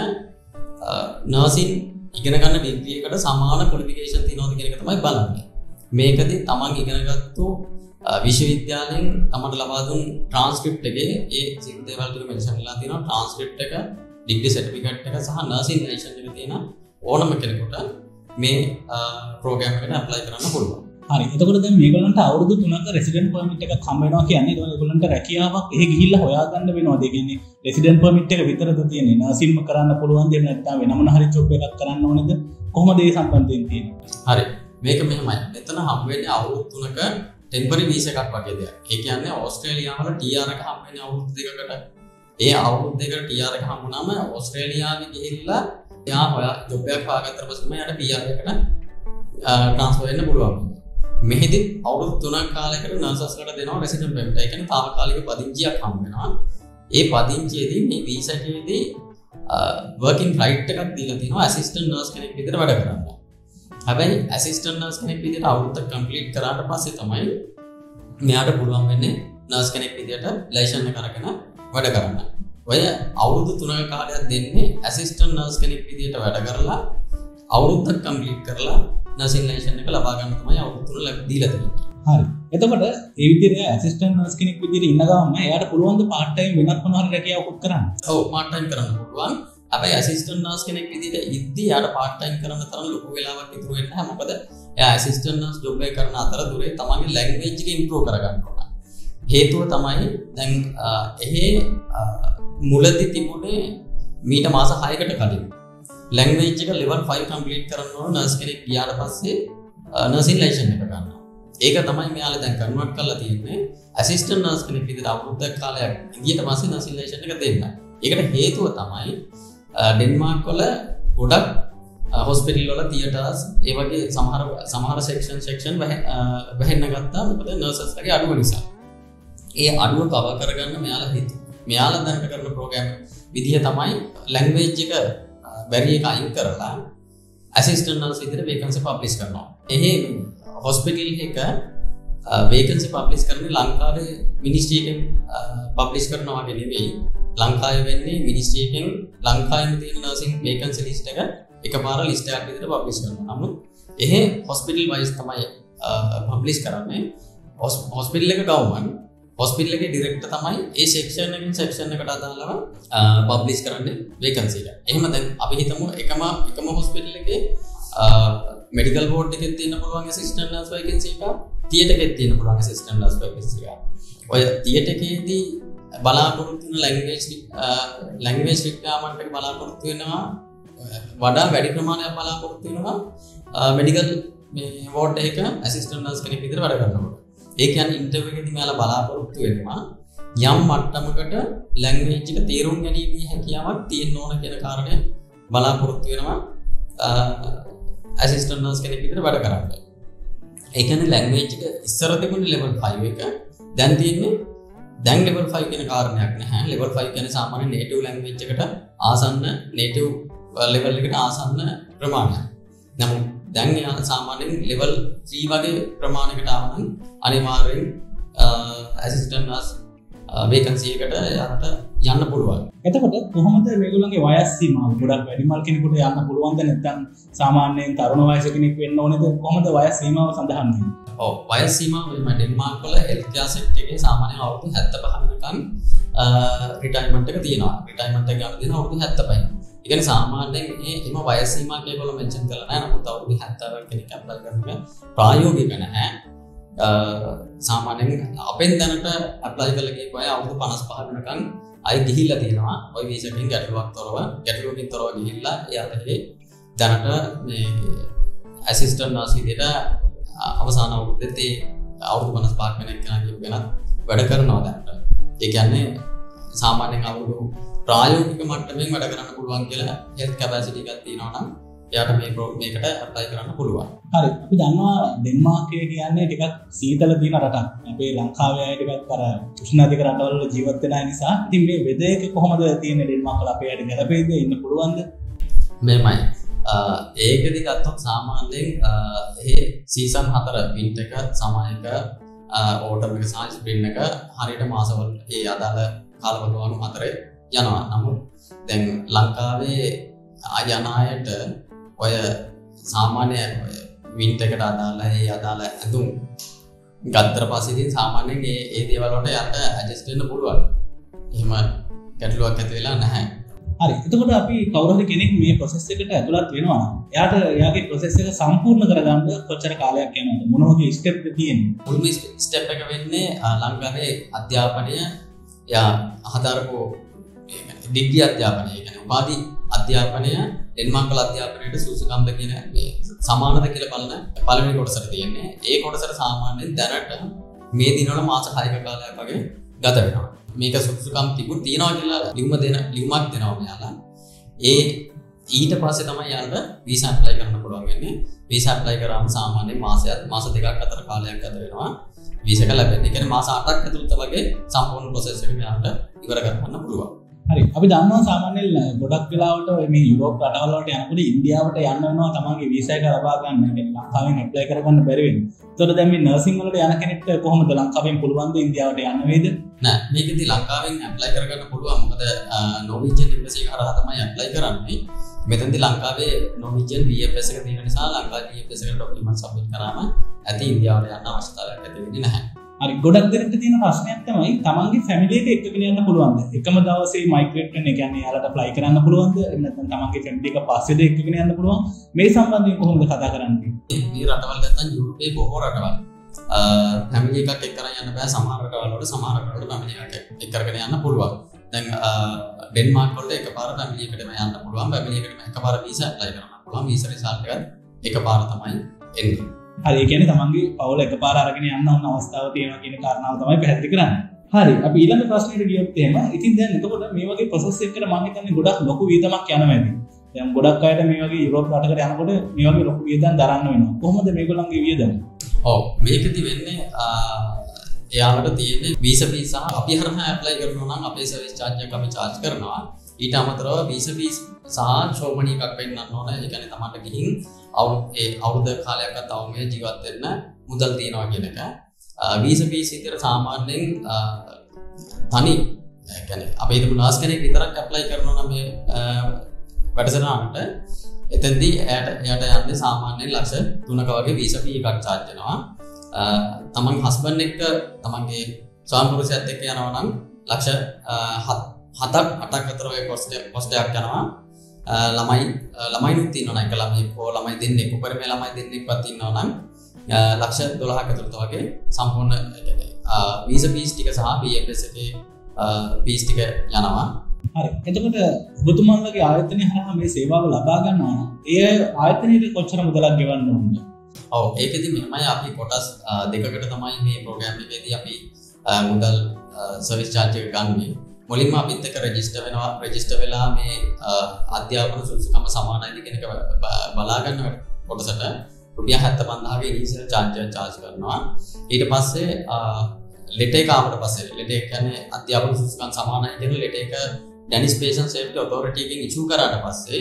නර්සින් ඉගෙන ගන්න ඩිග්‍රී එකට සමාන ක්වොලිෆිකේෂන් තියෙනවද කියන එක තමයි බලන්නේ. මේකදී තමන් ඉගෙනගත්තු විශ්වවිද්‍යාලයෙන් තමන්ට ලබා දුන් ට්‍රාන්ස්ක්‍රිප්ට් එකේ ඒ සිත් දේවල් ටික මෙන්ෂන් කරලා තියෙනවා. ට්‍රාන්ස්ක්‍රිප්ට් එක, ඩිග්‍රී සර්ටිෆිකේට් එක සහ නර්සින් ලයිසන්ස් එක තියෙන ඕනම කෙනෙකුට මේ ප්‍රෝග්‍රෑම් එකට ඇප්ලයි කරන්න පුළුවන්. හරි. එතකොට දැන් මේගොල්ලන්ට අවුරුදු 3ක රෙසිඩන්ට් පර්මිට් එකක් හම්බ වෙනවා කියන්නේ ඒගොල්ලෝ ඒගොල්ලන්ට රැකියාවක් එහෙ ගිහිල්ලා හොයාගන්න වෙනවද? ඒ කියන්නේ රෙසිඩන්ට් පර්මිට් එක විතරද තියෙන්නේ? නර්සින්ම කරන්න පුළුවන් දෙයක් නැත්නම් වෙන මොන හරි ජොබ් එකක් කරන්න ඕනේද? කොහොමද ඒ සම්බන්ධයෙන් තියෙන්නේ? හරි. මේක මෙහෙමයි. මෙතන හම්බ වෙන්නේ අවුරුදු 3ක ටෙම්පරරි වීසා එකක් වගේ දෙයක්. ඒ කියන්නේ ඕස්ට්‍රේලියාව වල TR එක හම්බ වෙන්නේ අවුරුදු 2කට. ඒ අවුරුදු 2කට TR එක හම්බුනාම ඕස්ට්‍රේලියාවේ ගිහිල්ලා එයා හොයා ජොබ් එකක් හොයාගත්තට පස්සේ මම යාට PR එකට ට්‍රාන්ස්ෆර් වෙන්න පුළුවන්. මෙහිදී අවුරුදු 3ක කාලයකට නර්සස්ලට දෙනවා රෙසිඩන්ට් පර්මිට්. ඒ කියන්නේ తాවකාලික පදිංචියක් හම්බ වෙනවා. ඒ පදිංචියේදී මේ වීසා එකේදී වර්කින් රයිට් එකක් දීලා තියෙනවා ඇසිස්ටන්ට් නර්ස් කෙනෙක් විදිහට වැඩ කරන්න. හැබැයි ඇසිස්ටන්ට් නර්ස් කෙනෙක් විදිහට අවුරුද්දක් කම්ප්ලීට් කරාට පස්සේ තමයි මෙයාට පුළුවන් වෙන්නේ නර්ස් කෙනෙක් විදිහට ලයිසන්ස් එක අරගෙන වැඩ කරන්න. ඔය අවුරුදු 3ක කාලයක් දෙන්නේ ඇසිස්ටන්ට් නර්ස් කෙනෙක් විදිහට වැඩ කරලා අවුරුද්දක් කම්ප්ලීට් කරලා නර්සින් ලයිසන්ස් එක ලබා ගන්න තමයි අවුරුදු 3 දීලා තියෙන්නේ. හරි. එතකොට ඒ විදිහට ඇසිස්ටන්ට් නර්ස් කෙනෙක් විදිහට ඉන්න ගමන් එයාට පුළුවන් ද පාර්ට් ටයිම් වෙනත් මොන හරි රැකියාවක් කරන්න? ඔව් පාර්ට් ටයිම් කරන්න පුළුවන්. හැබැයි ඇසිස්ටන්ට් නර්ස් කෙනෙක් විදිහට ඉද්දී යාට පාර්ට් ටයිම් කරන්න තරම් ලොකු වෙලාවක් ඉතුරු වෙන්නේ නැහැ. මොකද එයා ඇසිස්ටන්ට් නර්ස් ජොබ් එක කරන අතරතුරේ තමන්ගේ ලැන්ග්වේජ් එක ඉම්ප්‍රූව් කරගන්න ඕන. හේතුව තමයි දැන් එහෙ මුලදී තිබුණේ මීට මාස 6කට කලින් ලැන්ග්වේජ් එක level 5 කම්ප්ලීට් කරන්න ඕන නර්ස් කෙනෙක් ගියාට පස්සේ නර්සින් ලයිසන්ස් එක ගන්නවා. ඒක තමයි මෙයාලා දැන් කන්වර්ට් කරලා තියෙන්නේ ඇසිස්ටන්ට් නර්ස් කෙනෙක් විදිහට අවුරුද්දක් කාලයක් ගියට පස්සේ නර්සින් ලයිසන්ස් එක දෙන්න. ඒකට හේතුව තමයි ඩෙන්මාර්ක් වල ගොඩක් හොස්පිටල් වල තියටර්ස් ඒ වගේ සමහර සෙක්ෂන් වැහෙන්න ගත්තා. මොකද නර්සස්ලගේ අඩුව නිසා. ඒ අඩුව කවර් කරගන්න මෙයාලා දැනට කරන ප්‍රෝග්‍රෑම් විදිහ තමයි ලැන්ග්වේජ් එක බැරිය එක අයින් කරලා ඇසිස්ටන්ට් නර්ස් විදිහට වේකන්සි පබ්ලිෂ් කරනවා. එහෙ හොස්පිටල් එක වේකන්සි පබ්ලිෂ් කරන්නේ ලංකාවේ මිනිස්ට්‍රි එකෙන් පබ්ලිෂ් කරනවා වගේ නෙවෙයි. ලංකාවේ වෙන්නේ මිනිස්ට්‍රි එකෙන් ලංකාවේ තියෙන නර්සින් වේකන්සි ලිස්ට් එක එකපාර ලිස්ට් එකක් විදිහට පබ්ලිෂ් කරනවා. නමුත් එහෙ හොස්පිටල් වයිස් තමයි පබ්ලිෂ් කරන්නේ. හොස්පිටල් එක ගවර්න්මන්ට් හොස්පිටල් එකේ ඩිරෙක්ටර් තමයි ඒ සෙක්ෂන් එකෙන් සෙක්ෂන් එකට අදාළව පබ්ලිෂ් කරන්නේ වේකන්සි එක. එහෙම දැන් අපි හිතමු එකම හොස්පිටල් එකේ මෙඩිකල් බෝඩ් එකේ තියෙන පුළුවන් ඇසිස්ටන්ට් නර්ස් වේකන්සි එක, තියටර් එකේ තියෙන පුළුවන් ඇසිස්ටන්ට් නර්ස් වේකන්සි එක. ඔය තියටර් එකේදී බලාපොරොත්තු වෙන ලැන්ග්වේජ් රික්වයර්මන්ට් එක බලාපොරොත්තු වෙනවා වඩා වැඩි ප්‍රමාණයක් බලාපොරොත්තු වෙනවා මෙඩිකල් මේ වෝඩ් එක ඇසිස්ටන්ට් නර්ස් කෙනෙක් විදිහට වැඩ කරනකොට. ඒ කියන්නේ ඉන්ටර්විව් එකේදී මෙයාලා බලාපොරොත්තු වෙනවා යම් මට්ටමකට ලැන්ග්වේජ් එක තේරුම් ගැනීමේ හැකියාවක් තියෙන්න ඕන කියන කාරණය බලාපොරොත්තු වෙනවා ඇසිස්ටන්ට් නර්ස් කෙනෙක් විදිහට වැඩ කරන්න. ඒ කියන්නේ ලැන්ග්වේජ් එක ඉස්සර තිබුණේ level 5 එක. දැන් තියෙන්නේ දැන් level 5 කියන කාරණයක් නැහැ. level 5 කියන්නේ සාමාන්‍ය native language එකට ආසන්න native level එකට ආසන්න ප්‍රමාණයක්. නමුත් දැන් යා සාමාන්‍යයෙන් level 3 වගේ ප්‍රමාණයකට ආවනම් අනිවාර්යෙන් assistant nurse vacancy එකට යාට යන්න පුළුවන්. එතකොට කොහොමද මේගොල්ලන්ගේ වයස් සීමාව? ගොඩක් වැඩිමල් කෙනෙකුට යන්න පුළුවන්ද නැත්නම් සාමාන්‍යයෙන් තරුණ වයස කෙනෙක් වෙන්න ඕනේද? කොහොමද වයස් සීමාව සඳහන් වෙන්නේ? ඔව් වයස් සීමාව මේ ඩෙන්මාර්ක් වල හෙල්ත් කෙයාර් සෙක්ටර් එකේ සාමාන්‍යයෙන් අවුරුදු 75 වෙනකන් රිටයර්මන්ට් එක තියෙනවා. රිටයර්මන්ට් එක ගන්න දෙන අවුරුදු 75. ඒ කියන්නේ සාමාන්‍යයෙන් එම වයස් සීමාවක් ඒගොල්ලෝ මෙන්ෂන් කරලා නැහැ. නමුත් අවුරුදු 70 කෙනෙක් ඇප්ලයි කරන එක ප්‍රායෝගික නැහැ. සාමාන්‍යයෙන් අපෙන් දැනට ඇප්ලයි කරලා ගිය අය අවුරුදු 55 වෙනකන් අය ගිහිල්ලා තියෙනවා. ওই වීසා එකෙන් ගැටලුවකින් තොරව ගිහිල්ලා එයාට දැනට මේ ඇසිස්ටන්ට් නර්ස් විදිහට අවසාන අවුරුද්දේ අවුරුදු 55 වෙනකන් කෙනෙක් වැඩ කරනවා දැනට. ඒ කියන්නේ සාමාන්‍යයෙන් අවුරුදු ප්‍රායෝගික මට්ටමින් වැඩ කරන්න පුළුවන් කියලා හෙල්ත් කැපැසිටි එකක් තියෙනවා නම් එයාට මේකට ඇප්ලයි කරන්න පුළුවන්. හරි. අපි දන්නවා ඩෙන්මාර්කය කියන්නේ ටිකක් සීතල තියෙන රටක්. අපේ ලංකාවේ අය ටිකක් අර උෂ්ණ අධික රටවල ජීවත් වෙන අය නිසා ඉතින් මේ වෙදර් එක කොහොමද තියෙන්නේ ඩෙන්මාර්ක් වල අපේ අයට ගැලපෙයිද ඉන්න පුළුවන්ද? මෙහෙමයි. ඒකෙදි ගත්තොත් සාමාන්‍යයෙන් ඒ සීසන් 4 වින්ටර් එක සමයක ඕටම් එක සහ ස්ප්‍රින්ග් එක හරියට මාසවල ඒ අදාළ කාලවලවල අතරේ යනවා. නමුත් දැන් ලංකාවේ යන අයට ඔය සාමාන්‍ය වින්ටර් එකට අදාළ ඒ අදාළ ඇඳුම් ගත්තට පස්සේ ඉතින් සාමාන්‍යයෙන් ඒ දේවල් වලට යට ඇඩ්ජස්ට් වෙන්න පුළුවන්. එහෙම ගැටලුවක් ඇති වෙලා නැහැ. හරි. එතකොට අපි කවුරු හරි කෙනෙක් මේ ප්‍රොසෙස් එකට ඇතුළත් වෙනවා නම් එයාට එයාගේ ප්‍රොසෙස් එක සම්පූර්ණ කරගන්න කොච්චර කාලයක් යනවද? මොන වගේ ස්ටෙප් ද තියෙන්නේ? මුල්ම ස්ටෙප් එක වෙන්නේ ලංකාවේ අධ්‍යාපනය හදාරපු ඩිග්‍රී අධ්‍යාපනය, ඒ කියන්නේ උපාධි අධ්‍යාපනය ඩෙන්මාර්ක් වල අධ්‍යාපනයට සුසුකම්ද කියන මේ සමානද කියලා බලන පළවෙනි කොටසට තියෙන්නේ. ඒ කොටසට සාමාන්‍යයෙන් දැනට මේ දිනවල මාස 6ක කාලයක් වගේ ගත වෙනවා. මේක සුසුකම් තියනවා කියලා ලියුමක් දෙනවා මෙයාලා. ඒ ඊට පස්සේ තමයි යාළුවා වීසා ඇප්ලයි කරන්න පුළුවන් වෙන්නේ. වීසා ඇප්ලයි කරාම සාමාන්‍යයෙන් මාස දෙකක් අතර කාලයක් ගත වෙනවා වීසා එක ලැබෙන්න. ඒ කියන්නේ මාස 8ක් ඇතුළත වගේ සම්පූර්ණ ප්‍රොසෙස් එක මෙයාට ඉවර කරගන්න පුළුවන්. හරි. අපි දන්නවා සාමාන්‍යයෙන් ගොඩක් වෙලාවට මේ යුරෝප් රටවල් වලට යනකොට ඉන්දියාවට යන්න වෙනවා තමන්ගේ වීසා එක ලබා ගන්න. ඒ කියන්නේ ලංකාවෙන් ඇප්ලයි කරගන්න බැරි වෙනවා. ඒතකොට දැන් මේ නර්සිං වලට යන කෙනෙක්ට කොහොමද ලංකාවෙන් පුළුවන් ද ඉන්දියාවට යන්න වේද? නෑ, මේකෙදි ලංකාවෙන් ඇප්ලයි කරගන්න පුළුවන්. මොකද නෝර්වීජියන් එම්බසි කරා තමයි ඇප්ලයි කරන්නේ. මෙතනදී ලංකාවේ නෝර්වීජියන් VFS එක තියෙන නිසා ලංකාවේ VFS එකට ඩොකියුමන්ට් සබ්මිට් කරාම ඇති ඉන්දියාවට යන්න අවශ්‍යතාවයක් ඇති වෙන්නේ නැහැ. හරි. ගොඩක් දෙනෙක්ට තියෙන ප්‍රශ්නයක් තමයි තමන්ගේ ෆැමිලි එක එක්කගෙන යන්න පුළුවන්ද? එකම දවසේ මයිග්‍රේට් වෙන්න, ඒ කියන්නේ යාලට ඇප්ලයි කරන්න පුළුවන්ද? එහෙම නැත්නම් තමන්ගේ ෆැමිලි එක පස්සේද එක්කගෙන යන්න පුළුවන්? මේ සම්බන්ධයෙන් කොහොමද කතා කරන්නේ? මේ රටවල් නැත්නම් යුරෝපයේ බොහෝ රටවල් ෆැමිලි එකක් එක්ක කරන් යන්න බෑ. සමහර රටවල් වල සමහර රටවල ෆැමිලි එකක් එක්ක කරගෙන යන්න පුළුවන්. දැන් ඩෙන්මාර්ක් වල එකපාර ෆැමිලි එකටම යන්න පුළුවන්. ෆැමිලි එකටම එකපාර වීසා ඇප්ලයි කරන්න පුළුවන්. වීසා රිසල්ට් එක එකපාර තමයි එන්නේ. හරි. ඒ කියන්නේ තමන්ගේ පවුල එකපාර අරගෙන යන්න ඕන අවස්ථාවක් තියෙනවා කියන කාරණාව තමයි පැහැදිලි කරන්නේ. හරි. අපි ඊළඟ ප්‍රශ්නෙට ගියොත් එහෙම ඉතින් දැන් එතකොට මේ වගේ ප්‍රොසෙස් එකකට මම හිතන්නේ ගොඩක් ලොකු වියදමක් යනවා ඇති. දැන් ගොඩක් අයට මේ වගේ යුරෝප් රටකට යනකොට මේ වගේ ලොකු වියදම් දරන්න වෙනවා. කොහොමද මේගොල්ලන්ගේ වියදම? ඔව්, මේකෙදි වෙන්නේ එයාලට තියෙන්නේ වීසා ෆීස් සහ අපි හරහා ඇප්ලයි කරනවා නම් අපේ සර්විස් චාර්ජ් එක අපි චාර්ජ් කරනවා. ඊට අමතරව වීසා ෆීස් සහ ෂෝමනි එකක් වෙන්නන්න ඕන. ඒ කියන්නේ තමන්ට ගිහින් අවුරුද්ද කාලයක්වත් තවම ජීවත් වෙන්න මුදල් තියනවා කියන එක. වීසා ෆීස් විතර සාමාන්‍යයෙන් තනි ඒ කියන්නේ අපේ හිතමු නර්ස් කෙනෙක් විතරක් ඇප්ලයි කරනවා නම් මේ වැඩසටහනට එතෙන්දී එයාට යන්නේ සාමාන්‍යයෙන් ලක්ෂ 3ක වගේ වීසා ෆී එකක් චාර්ජ් වෙනවා. තමන් හස්බන්ඩ් එක්ක තමන්ගේ ස්වාමි පුරුෂයාත් එක්ක යනවා නම් ලක්ෂ 7-8ක් අතර වගේ කොස්ට් එකක් යනවා. ළමයිනුත් ඉන්නවා නම් එක ළමයෙක් හෝ ළමයි දෙන්නෙක් උපරිමයේ ළමයි දෙන්නෙක්වත් ඉන්නවා නම් ලක්ෂ 12ක අතරත වගේ සම්පූර්ණ වීසා ෆීස් ටික සහ BFS එකේ ෆීස් ටික යනවා. හරි. එතකොට ඔබතුමාලගේ ආයතනය හරහා මේ සේවාව ලබා ගන්නවා නම් ඒ ආයතනයේ කොච්චර මුදලක් ගෙවන්න ඕනද? ඔව්, ඒකෙදි මෙහෙමයි අපි කොටස් දෙකකට තමයි මේ ප්‍රෝග්‍රෑම් එකේදී අපි මුදල් සර්විස් චාර්ජ් එක ගන්නේ. මුලින්ම අපිත් එක්ක රෙජිස්ටර් වෙලා මේ අධ්‍යාපන සුසුකම සමානයිද කියන එක බලා ගන්න කොටසට රුපියල් 75000ක ඉනිෂියල් චාර්ජ් කරනවා. ඊට පස්සේ ලෙටර් එක ආවට පස්සේ ලෙටර් එක කියන්නේ අධ්‍යාපන සුසුකම් සමානයි කියන ලෙටර් එක ඩැනිෂ් පේෂන්ට් සේෆ්ටි ඔතොරිටි එකෙන් ඉෂුව කරාට පස්සේ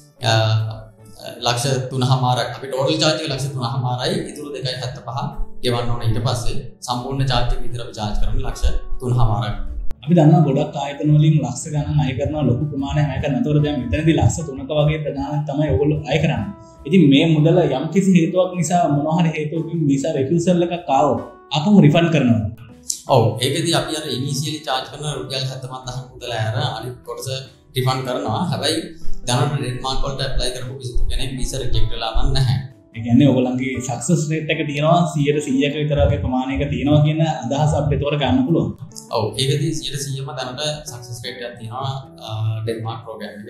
ලක්ෂ 3.5ක් අපි ටෝටල් චාර්ජ් එක ලක්ෂ 3.5යි ඉතුරු 2.75 ගෙවන්න ඕන. ඊට පස්සේ සම්පූර්ණ චාර්ජ් එක විතර අපි චාර්ජ් කරන්නේ ලක්ෂ 3.5ක්. අපි දන්නවා ගොඩක් ආයතන වලින් ලක්ෂ ගණන් අය කරනවා, ලොකු ප්‍රමාණයක් අය කරනවා. ඒතකොට දැන් මෙතනදී ලක්ෂ 3ක වගේ ප්‍රමාණයක් තමයි ඔයගොල්ලෝ අය කරන්නේ. ඉතින් මේ මුදල යම් කිසි හේතුවක් නිසා මොනවා හරි හේතුවකින් වීසා රිෆියුසල් එකක් ආවොත් අපව රිෆන්ඩ් කරනවා. ඔව්, ඒකෙදී අපි අර ඉනිෂියලි චාර්ජ් කරන රුපියල් 75000 මුදල ඇර අනිත් කොටස රිෆන්ඩ් කරනවා. හැබැයි දැනට ඩෙන්මාර්ක් වලට ඇප්ලයි කරපු කිසිදු කෙනෙක් වීසා රිජෙක්ට් වෙලා නම් නැහැ. ඒ කියන්නේ ඔයගොල්ලන්ගේ සක්සස් රේට් එක තියෙනවා 100%ක විතර වගේ ප්‍රමාණයක තියෙනවා කියන අදහස අපිට ඒතොර ගන්න පුළුවන්. ඔව්, ඒකදී 100%ම දැනට සක්සස් රේට් එකක් තියෙනවා ඩෙන්මාර්ක් ප්‍රෝග්‍රෑම් එකේ.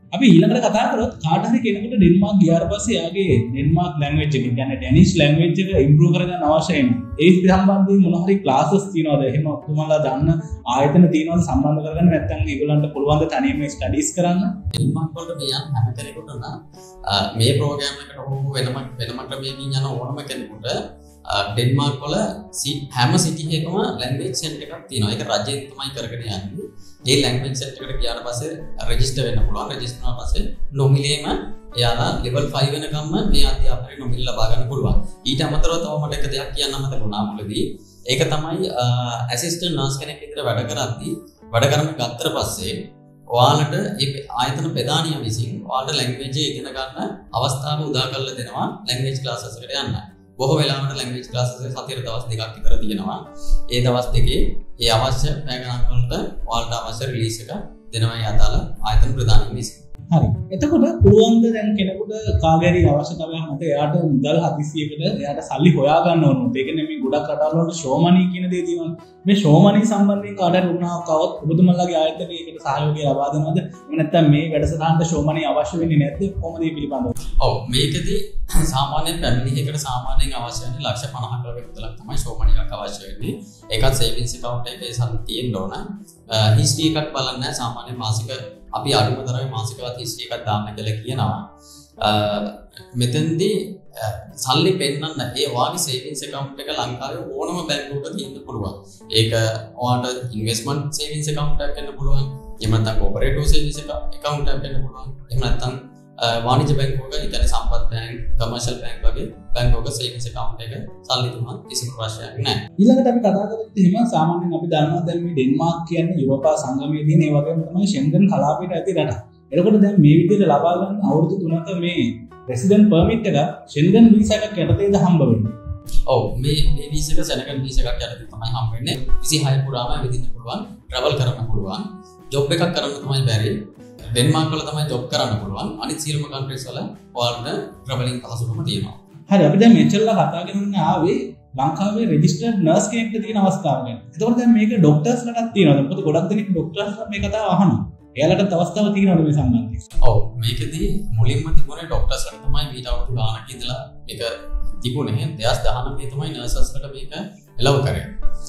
අපි ඊළඟට කතා කරොත් කාට හරි කෙනෙකුට ඩෙන්මාර්ක් ගියාට පස්සේ යාගේ ඩෙන්මාර්ක් ලැන්ග්වේජ් එක කියන්නේ ඩැනිෂ් ලැන්ග්වේජ් එක ඉම්ප්‍රූව් කරගන්න අවශ්‍ය වෙනවා. ඒ සම්බන්ධයෙන් මොන හරි ක්ලාසස් තියනවද? එහෙම ඔක්කොමලා දන්න ආයතන තියනවද සම්බන්ධ කරගන්න? නැත්නම් ඒගොල්ලන්ට පුළුවන් ද තනියම ස්ටඩීස් කරන්න? ඩෙන්මාර්ක් වලට යන හැම කෙනෙකුට මේ ප්‍රෝග්‍රෑම් එකට හෝ වෙනම ක්‍රමයකින් යන ඕනම කෙනෙකුට ඩෙන්මාර්ක් වල හැම සිටි එකම ලැන්ග්වේජ් සෙන්ටර් එකක් තියෙනවා. ඒක රජයෙන් තමයි කරගෙන යන්නේ. ඒ ලැන්ග්වේජ් සෙන්ටර් එකට ගියාට පස්සේ රෙජිස්ටර් වෙන්න පුළුවන්. රෙජිස්ටර් වුණාට පස්සේ නොමිලේම එයාලා level 5 වෙනකම්ම මේ අධ්‍යාපනය නොමිලේ ලබා ගන්න පුළුවන්. ඊට අමතරව තව මට එක දෙයක් කියන්න මතක වුණා මුලදී. ඒක තමයි ඇසිස්ටන්ට් නර්ස් කෙනෙක් විදිහට වැඩ කරද්දී වැඩ කරන ගත්තට පස්සේ ඔයාලට ඒ ආයතන ප්‍රධානියා විසින් ඔයාලට ලැන්ග්වේජ් එක ඉගෙන ගන්න අවස්ථාව උදා කරලා දෙනවා ලැන්ග්වේජ් ක්ලාසස් එකට යන්න. බොහෝ වෙලාවට ලැන්ග්වේජ් ක්ලාසස් එක සතියට දවස් දෙකක් විතර තියෙනවා. ඒ දවස් දෙකේ ඒ අවශ්‍ය පැය ගණන් වලට ඔයාලට අවශ්‍ය රිලීස් එක දෙනවා යතාල ආයතන ප්‍රධානියා විසින්. හරි. එතකොට පුළුවන් ද දැන් කෙනෙකුට කාගේරි අවශ්‍යතාවයක් මත එයාට මුදල් හදිසියකට එයාට සල්ලි හොයා ගන්න ඕන. ඒ කියන්නේ මේ ගොඩක් රටවල් වල ෂෝමනි කියන දේ තියෙනවා. මේ ෂෝමනි සම්බන්ධයෙන් කාටද උනාවක් આવොත් ඔබතුමන්ලාගේ ආයතනයකට සහයෝගය ලබා දෙනවද? එහෙම නැත්නම් මේ වැඩසටහනට ෂෝමනි අවශ්‍ය වෙන්නේ නැද්ද? කොහොමද මේ පිළිබඳව? ඔව් මේකදී සාමාන්‍යයෙන් පැමිණිලියකට සාමාන්‍යයෙන් අවශ්‍ය වෙන්නේ ලක්ෂ 50ක විතරක් තමයි ෂෝමනි එකක් අවශ්‍ය වෙන්නේ. ඒකත් සේවිංස් account එකේ සල්ලි තියෙන්න ඕන. හිස්ටරි එකක් බලන්න සාමාන්‍ය මාසික අපි අඩුම තරමේ මාසිකවත් හිස්ටරි එකක් දාන්න කියලා කියනවා. මෙතෙන්දී සල්ලි පෙන්නන්න ඒ වාගේ සේවිංස් account එක ලංකාවේ ඕනම බැංකුවක තියෙන්න පුළුවන්. ඒක ඔයාලට ඉන්වෙස්ට්මන්ට් සේවිංස් account එකක් වෙන්න පුළුවන්. එහෙම නැත්නම් කෝපරේටිව් සේවිංස් account එකක් වෙන්න පුළුවන්. එහෙම නැත්නම් වාණිජ්‍ය බැංකුවක, ඒ කියන්නේ සම්පත් බැංක්, කමර්ෂල් බැංක් වගේ බැංකුවක සේවිංස් account එක සල්ලි තුනක් කිසිම ප්‍රශ්නයක් නැහැ. ඊළඟට අපි කතා කරද්දී එහෙම සාමාන්‍යයෙන් අපි දන්නවා දැන් මේ ඩෙන්මාර්ක් කියන්නේ යුරෝපා සංගමයේ තියෙන ඒ වගේම තමයි ෂෙන්ගන් කලාපයට ඇති රටක්. එතකොට දැන් මේ විදිහට ලබා ගන්න අවුරුදු 3ක මේ රෙසිඩන්ට් පර්මිට් එක ෂෙන්ගන් වීසා එකක් යටතේද හම්බ වෙන්නේ. ඔව් මේ වීසා එක ෂෙන්ගන් වීසා එකක් යටතේ තමයි හම්බ වෙන්නේ. 26 පුරාම විදින්න පුළුවන්, ට්‍රැවල් කරන්න පුළුවන්. ජොබ් එකක් කරන්න තමයි බැරි. ඩෙන්මාර්ක් වල තමයි ජොබ් කරන්න පුළුවන්. අනිත් සියලුම කන්ට්‍රීස් වල ඔයාලට ට්‍රැවලින් පහසුකම තියෙනවා. හරි අපි දැන් මෙච්චරලා කතා කරගෙන ආවේ ලංකාවේ රෙජිස්ටර්ඩ් නර්ස් කෙනෙක්ට තියෙන අවස්ථාව ගැන. එතකොට දැන් මේක ડોක්ටර්ස්ලටත් තියෙනවද? මොකද ගොඩක් දෙනෙක් ડોක්ටර්ස්ලා මේ කතාව අහනවා. එයාලටත් අවස්ථාව තියෙනවද මේ සම්බන්ධයෙන්? ඔව් මේකදී මුලින්ම තිබුණේ ડોක්ටර්ස්ලට තමයි මීට අවුරුදු ගානක ඉඳලා මේක තිබුණේ. 2019 තමයි නර්සස්ලට මේක එලව කරේ.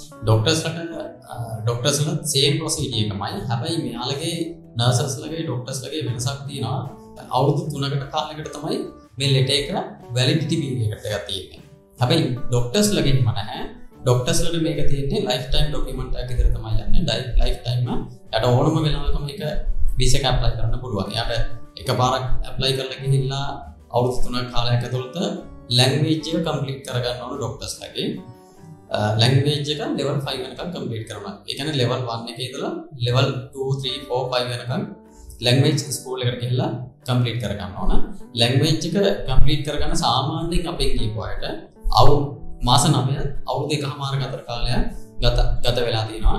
ડોක්ටර්ස්ලට සේම් ප්‍රොසීජර් එකමයි. හැබැයි මෙයාලගේ නර්සස්ලගේ ડોක්ටර්ස්ලගේ වෙනසක් තියෙනවා. අවුරුදු 3කට කාලයකට තමයි මේ ලෙටර් එක වැලිඩිටි පීරියඩ් එකක් තියෙන්නේ. හැබැයි ડોක්ටර්ස්ලගෙන් නැහැ. ડોක්ටර්ස්ලට මේක තියෙන්නේ ලයිෆ් ටයිම් ડોකියුමන්ට් එකක් විතර තමයි යන්නේ. ලයිෆ් ටයිම් යට ඕනම වෙලාවක මේක වීසා එක ඇප්ලයි කරන්න පුළුවන්. එයාට එකපාරක් ඇප්ලයි කරලා ගිහිල්ලා අවුරුදු 3ක කාලයක් ඇතුළත ලැන්ග්වේජ් එක කම්ප්ලීට් කරගන්න ඕන ડોක්ටර්ස්ලගේ. ලැන්ග්වේජ් එක level 5 වෙනකම් කම්ප්ලීට් කරනවා. ඒ කියන්නේ level 1 එකේ ඉඳලා level 2 3 4 5 වෙනකම් ලැන්ග්වේජ් ස්කූල් එකට ගිහිල්ලා කම්ප්ලීට් කරගන්න ඕන. ලැන්ග්වේජ් එක කම්ප්ලීට් කරගන්න සාමාන්‍යයෙන් අපෙන් කියපු අයට මාස 9 අවුරුදු 1.5 අතර කාලයක් ගත වෙලා තියෙනවා.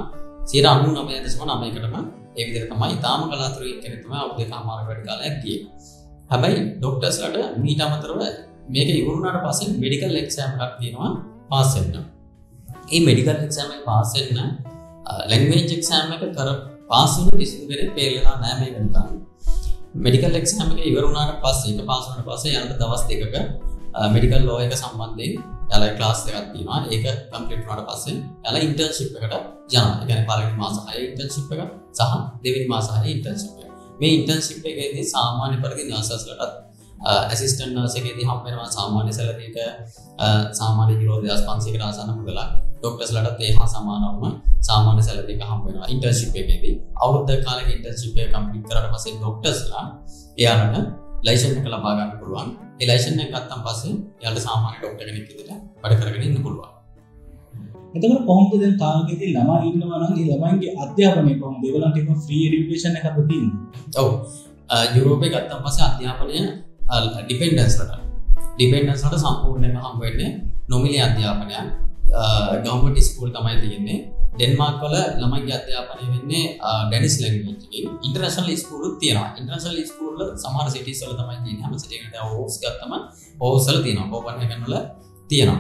99.9%ටම ඒ විදිහට තමයි ඊටාම කලාතුරකින් කෙනෙක් තමයි අවුරුදු 1.5 වැඩි කාලයක් ගියේ. හැබැයි ડોක්ටර්ස්ලට මීට අමතරව මේක ඉවරුනාට පස්සේ මෙඩිකල් එක්සෑම් එකක් තියෙනවා පාස් වෙන්න. මේ මෙඩිකල් එක්සෑම් එක පාස් වෙන්න ලැන්ග්වේජ් එක්සෑම් එක පාස් වුණ කිසිදු කෙනෙක් ෆේල් වෙලා නැහැ මේ වෙනකන්. මෙඩිකල් එක්සෑම් එක ඉවර වුණාට පස්සේ ඒක පාස් වුණාට පස්සේ යාළුවා දවස් දෙකක මෙඩිකල් ලෝ එක සම්බන්ධයෙන් යාළුවා ක්ලාස් එකක් තියෙනවා. ඒක කම්ප්ලීට් වුණාට පස්සේ යාළුවා ඉන්ටර්න්ෂිප් එකට යනවා. ඒ කියන්නේ පළවෙනි මාස 6 ඉන්ටර්න්ෂිප් එක සහ දෙවෙනි මාස 6 ඉන්ටර්න්ෂිප් එක. මේ ඉන්ටර්න්ෂිප් එකේදී සාමාන්‍ය පරිදි නර්සස්ලටත් ඇසිස්ටන්ට් නර්ස් එකේදී හම්බ වෙනවා සාමාන්‍ය සැලරියක සාමාන්‍ය යුරෝ 2500කට ආසන්න මුදලක්. ડોක්ටර්ස්ලටත් ඒ හා සමානවම සාමාන්‍ය සැලරි එක හම්බ වෙනවා ඉන්ටර්න්ෂිප් එකේදී. අවුරුද්දක කාලෙක ඉන්ටර්න්ෂිප් එක කම්ප්ලීට් කරාට පස්සේ ડોක්ටර්ස්ලා එයාලට ලයිසන් එක ලබා ගන්න පුළුවන්. ඒ ලයිසන් එක ගත්තන් පස්සේ එයාලට සාමාන්‍ය ડોක්ටර් කෙනෙක් විදිහට වැඩ කරගෙන ඉන්න පුළුවන්. එතකොට කොහොමද දැන් තාගේදී ළමයි ඉන්නවා නම් ඒ ළමයින්ගේ අධ්‍යාපනය කොහොමද? ඒගොල්ලන්ට ඒක ෆ්‍රී එඩියුකේෂන් එකක්ද තියෙන්නේ? ඔව්. යුරෝපේ ගත්තන් පස්සේ අධ්‍යාපනය ඩිපෙන්ඩන්ස්ලට සම්පූර්ණයෙන්ම හම්බ වෙන්නේ නොමිලේ අධ්‍යාපනයක්. ගවර්න්මන්ට් ස්කූල් තමයි තියෙන්නේ. ඩෙන්මාර්ක් වල ළමයිගේ අධ්‍යාපනය වෙන්නේ ඩැනිෂ් ලැන්ග්වේජ් එකකින්. ඉන්ටර්නැෂනල් ස්කූල්ුත් තියෙනවා. ඉන්ටර්නැෂනල් ස්කූල් වල සමහර සිටිස් වල තමයි තියෙන්නේ. හැම සිටි එකකට ඕවර්ස් ගත්තම ඕවර්ස් වල තියෙනවා. කෝපන්හෙගන් වල තියෙනවා.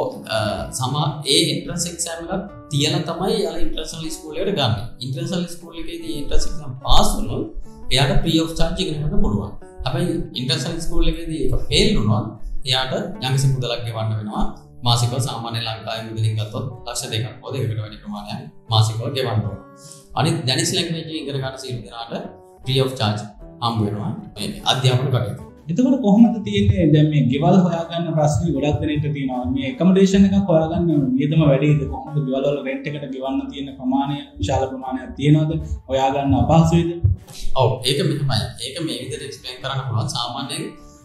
ඒ එන්ට්‍රන්ස් එක්සෑම් එකක් තියලා තමයි යාලා ඉන්ටර්නැෂනල් ස්කූල් එකට ගන්න. ඉන්ටර්නැෂනල් ස්කූල් එකේදී එන්ට්‍රන්ස් එක්සෑම් පාස් වුණොත් එයාට free of charge ඉගෙන ගන්න පුළුවන්. හැබැයි ඉන්ටර්නැෂනල් ස්කූල් එකේදී ඒක ෆේල් වුණොත් එයාට යම්කිසි මුදලක් ගෙවන්න වෙනවා. මාසිකව සාමාන්‍ය ලංකාවේ මුදලින් ගත්තොත් ලක්ෂ 2ක් හෝ දෙකකට වැඩි ප්‍රමාණයක් මාසිකව ගෙවන්න ඕන. අනිත් දැනිස් ලැන්ග්වේජ් එක ඉගෙන ගන්න සියලු දෙනාට free of charge හම්බ වෙනවා මේ අධ්‍යාපන කටයුතු. එතකොට කොහොමද තියෙන්නේ දැන් මේ ගෙවල් හොයාගන්න ප්‍රශ්නේ ගොඩක් දෙනෙක්ට තියෙනවා. මේ ඇකොමඩේෂන් එකක් හොයාගන්න වියදම වැඩිද? කොහොමද ගෙවල් වල රෙන්ට් එකට ගෙවන්න තියෙන ප්‍රමාණය විශාල ප්‍රමාණයක් තියෙනවද? හොයාගන්න අපහසුයිද? ඔව් ඒක මෙහෙමයි. ඒක මේ විදිහට එක්ස්ප්ලেইন කරන්න පුළුවන්. සාමාන්‍යයෙන්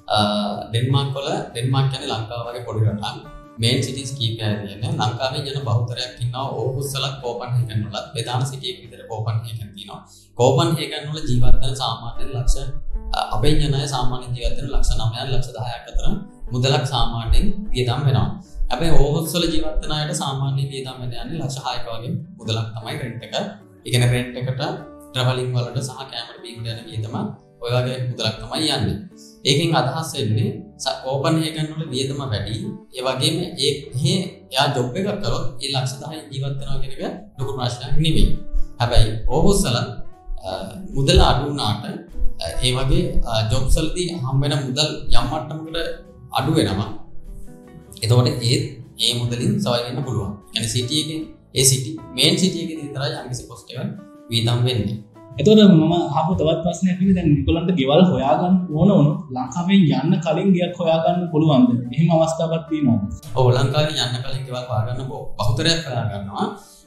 ඩෙන්මාර්ක් කියන්නේ ලංකාව වගේ පොඩි රටක්. මේන් සිටිස් කීපයක් තියෙනවා. ලංකාවේ යන බහුතරයක් ඉන්නවා ඕගුස්ලත් කෝපන්හේගන් වලත් ප්‍රධාන සිටි එක විතර කෝපන්හේගන් තියෙනවා. කෝපන්හේගන් වල ජීවත් වෙන සාමාන්‍ය ලක්ෂ අපේ යන අය සාමාන්‍ය ජීවත් වෙන ලක්ෂ 9ක් ලක්ෂ 10ක් අතර මුදලක් සාමාන්‍යයෙන් වියදම් වෙනවා. හැබැයි ඕගුස් වල ජීවත් වෙන අයට සාමාන්‍ය වියදම් වෙන යන්නේ ලක්ෂ 6ක වගේ මුදලක් තමයි රෙන්ට් එක. ඒ කියන්නේ රෙන්ට් එකට ට්‍රැවලින් වලට සහ කැමරා බීමට යන වියදම ඔය වගේ මුදලක් තමයි යන්නේ. ඒකෙන් අදහස් වෙන්නේ කෝපන්හේගන් වල වියදම වැඩි. ඒ වගේම එයා ජොබ් එකක් කරොත් ඒ ලක්ෂ 10 ජීවත් වෙනවා කියන එක ලොකු ප්‍රශ්නයක් නෙමෙයි. හැබැයි ඕගොස් වල මුදල අඩු වුණාට ඒ වගේ ජොබ්ස් වලදී හම් වෙන මුදල් යම් මට්ටමකට අඩු වෙනවා. එතකොට ඒ මුදලින් සවයි වෙන්න පුළුවන්. يعني සිටි එකේ මේන් සිටි එකේ විතරයි යම්කිසි කොස්ට් එකක් වියදම් වෙන්නේ. එතකොට මම අහපු තවත් ප්‍රශ්නයක් විදිහට දැන් ඒගොල්ලන්ට ගෙවල් හොයාගන්න ඕන වුණොත් ලංකාවෙන් යන්න කලින් ගියක් හොයාගන්න පුළුවන්ද? එහෙම අවස්ථාවක් තියෙනවද? ඔව් ලංකාවේ යන්න කලින් ගෙවල් හොයාගන්න බහුතරයක් හොයාගන්නවා.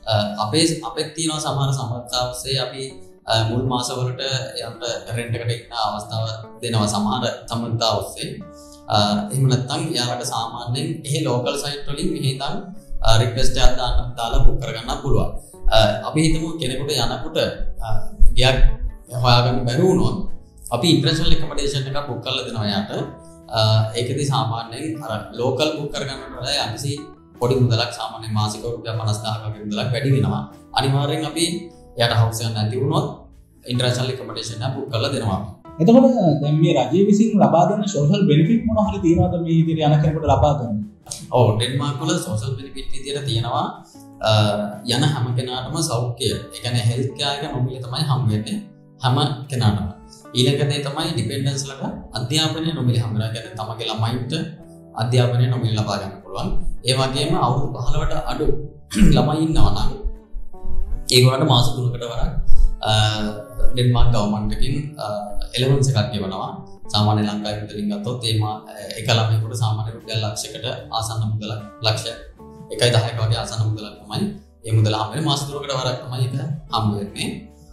අපේ තියෙනවා සමහර සම්බන්ධතාවසේ අපි මුල් මාසවලට යන්න රෙන්ට් එකට ඉන්න අවස්ථාව දෙනවා සමහර සම්බන්ධතාවසේ. එහෙම නැත්නම් යාලට සාමාන්‍යයෙන් එහි ලෝකල් සයිට් වලින් මෙහි ඉඳන් රික්වෙස්ට් එකක් දාලා බුක් කරගන්න පුළුවන්. අපි හිතමු කෙනෙකුට යනකොට ගියක් හොයාගන්න බැරි වුණොත් අපි ඉන්ටර්නැෂනල් ඇකොමඩේෂන් එකක් බුක් කරලා දෙනවා යාට. ඒකදී සාමාන්‍යයෙන් අර ලෝකල් බුක් කරගන්නට වඩා යම්කිසි පොඩි මුදලක් සාමාන්‍යයෙන් මාසික රුපියල් 50000ක වගේ මුදලක් වැඩි වෙනවා. අනිවාර්යෙන් අපි එයාට හවුස් එකක් නැති වුණොත් ඉන්ටර්නැෂනල් ඇකොමඩේෂන් එක බුක් කරලා දෙනවා. එතකොට දැන් මේ රජය විසින් ලබා දෙන සෝෂල් බෙනිෆිට් මොනවා හරි තියෙනවද මේ ඉදිරිය යන කෙනෙකුට ලබා ගන්න? ඔව් ඩෙන්මාර්ක් වල සෝෂල් බෙනිෆිට් විදියට තියෙනවා. යන හැම කෙනාටම සෞඛ්‍යය, ඒ කියන්නේ හෙල්ත් කෙයාර් එක නොමිලේ තමයි හම් වෙන්නේ හැම කෙනාටම. ඊළඟ දේ තමයි ඩිපෙන්ඩන්ස්ලට අධ්‍යාපනය නොමිලේ හම් වෙනවා. කියන්නේ තමගේ ළමයින්ට අධ්‍යාපනය නොමිලේ ලබා ගන්න පුළුවන්. ඒ වගේම අවුරුදු 15ට අඩු ළමයි ඉන්නවා නම් ඒගොල්ලන්ට මාස 3කට වරක් ඩෙන්මාර්ක් ගවර්න්මන්ට් එකකින් එලෙවන්ස් එකක් ගෙවනවා. සාමාන්‍ය ලංකාවේ මුදලින් ගත්තොත් එක ළමයෙකුට සාමාන්‍ය රුපියල් ලක්ෂයකට ආසන්න මුදලක් ලක්ෂ 1.10ක වගේ ආසන්න මුදලක් තමයි ඒ මුදල හම් වෙන්නේ. මාස 3කට වරක් තමයි ඒක හම් වෙන්නේ.